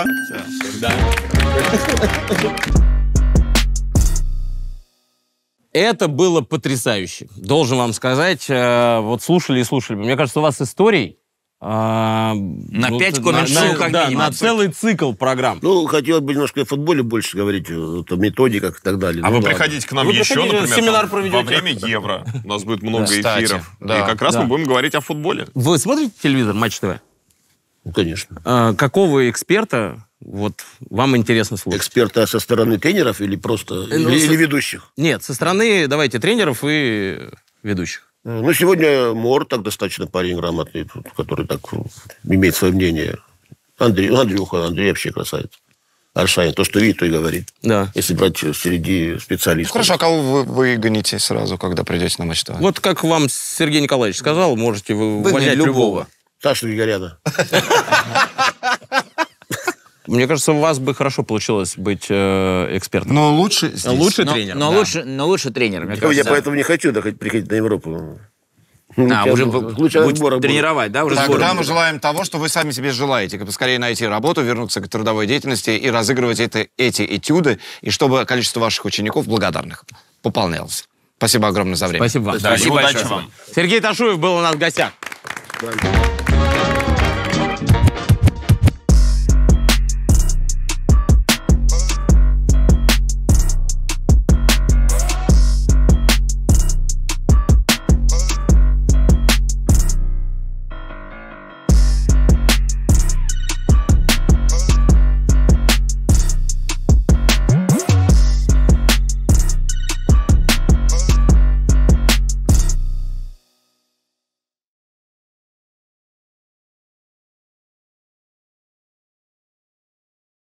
Это было потрясающе. Должен вам сказать, э, вот слушали и слушали. Мне кажется, у вас историй... На пять коммент-шоу как да, минимум. на целый цикл программ. Ну, хотелось бы немножко о футболе больше говорить, о методиках и так далее. А Ну, вы ладно. приходите к нам Вы еще, приходите, например, семинар там, проведете. во время Евро. У нас будет много Кстати, эфиров. да, и как раз да. мы будем говорить о футболе. Вы смотрите телевизор, Матч ТВ? Ну, конечно. А, какого эксперта вот вам интересно слушать? Эксперта со стороны тренеров или просто... ну, или, со- или ведущих? Нет, со стороны, давайте, тренеров и ведущих. Ну, сегодня Мор, так достаточно парень грамотный, который так имеет свое мнение. Андрей, Андрюха, Андрей вообще красавец. Аршавин, то, что видит, то и говорит. Да. Если брать среди Ну, специалистов. хорошо, а кого вы выгоните сразу, когда придете на матч ТВ? Вот как вам Сергей Николаевич сказал, можете вы увольнять любого. Сашу Григоряна. Мне кажется, у вас бы хорошо получилось быть э, экспертом. Но лучше здесь. Лучший Но, тренер. но да. лучше, но лучше тренер, мне Я кажется. поэтому не хочу да, хоть приходить на Европу. А, Лучше- уже лучше будет сбора буду. тренировать, да, уже Тогда сборы мы будут. желаем того, что вы сами себе желаете. Поскорее найти работу, вернуться к трудовой деятельности и разыгрывать это, эти этюды, и чтобы количество ваших учеников благодарных пополнялось. Спасибо огромное за время. Спасибо вам. Спасибо, удачи большое. вам. Сергей Ташуев был у нас в гостях. Да.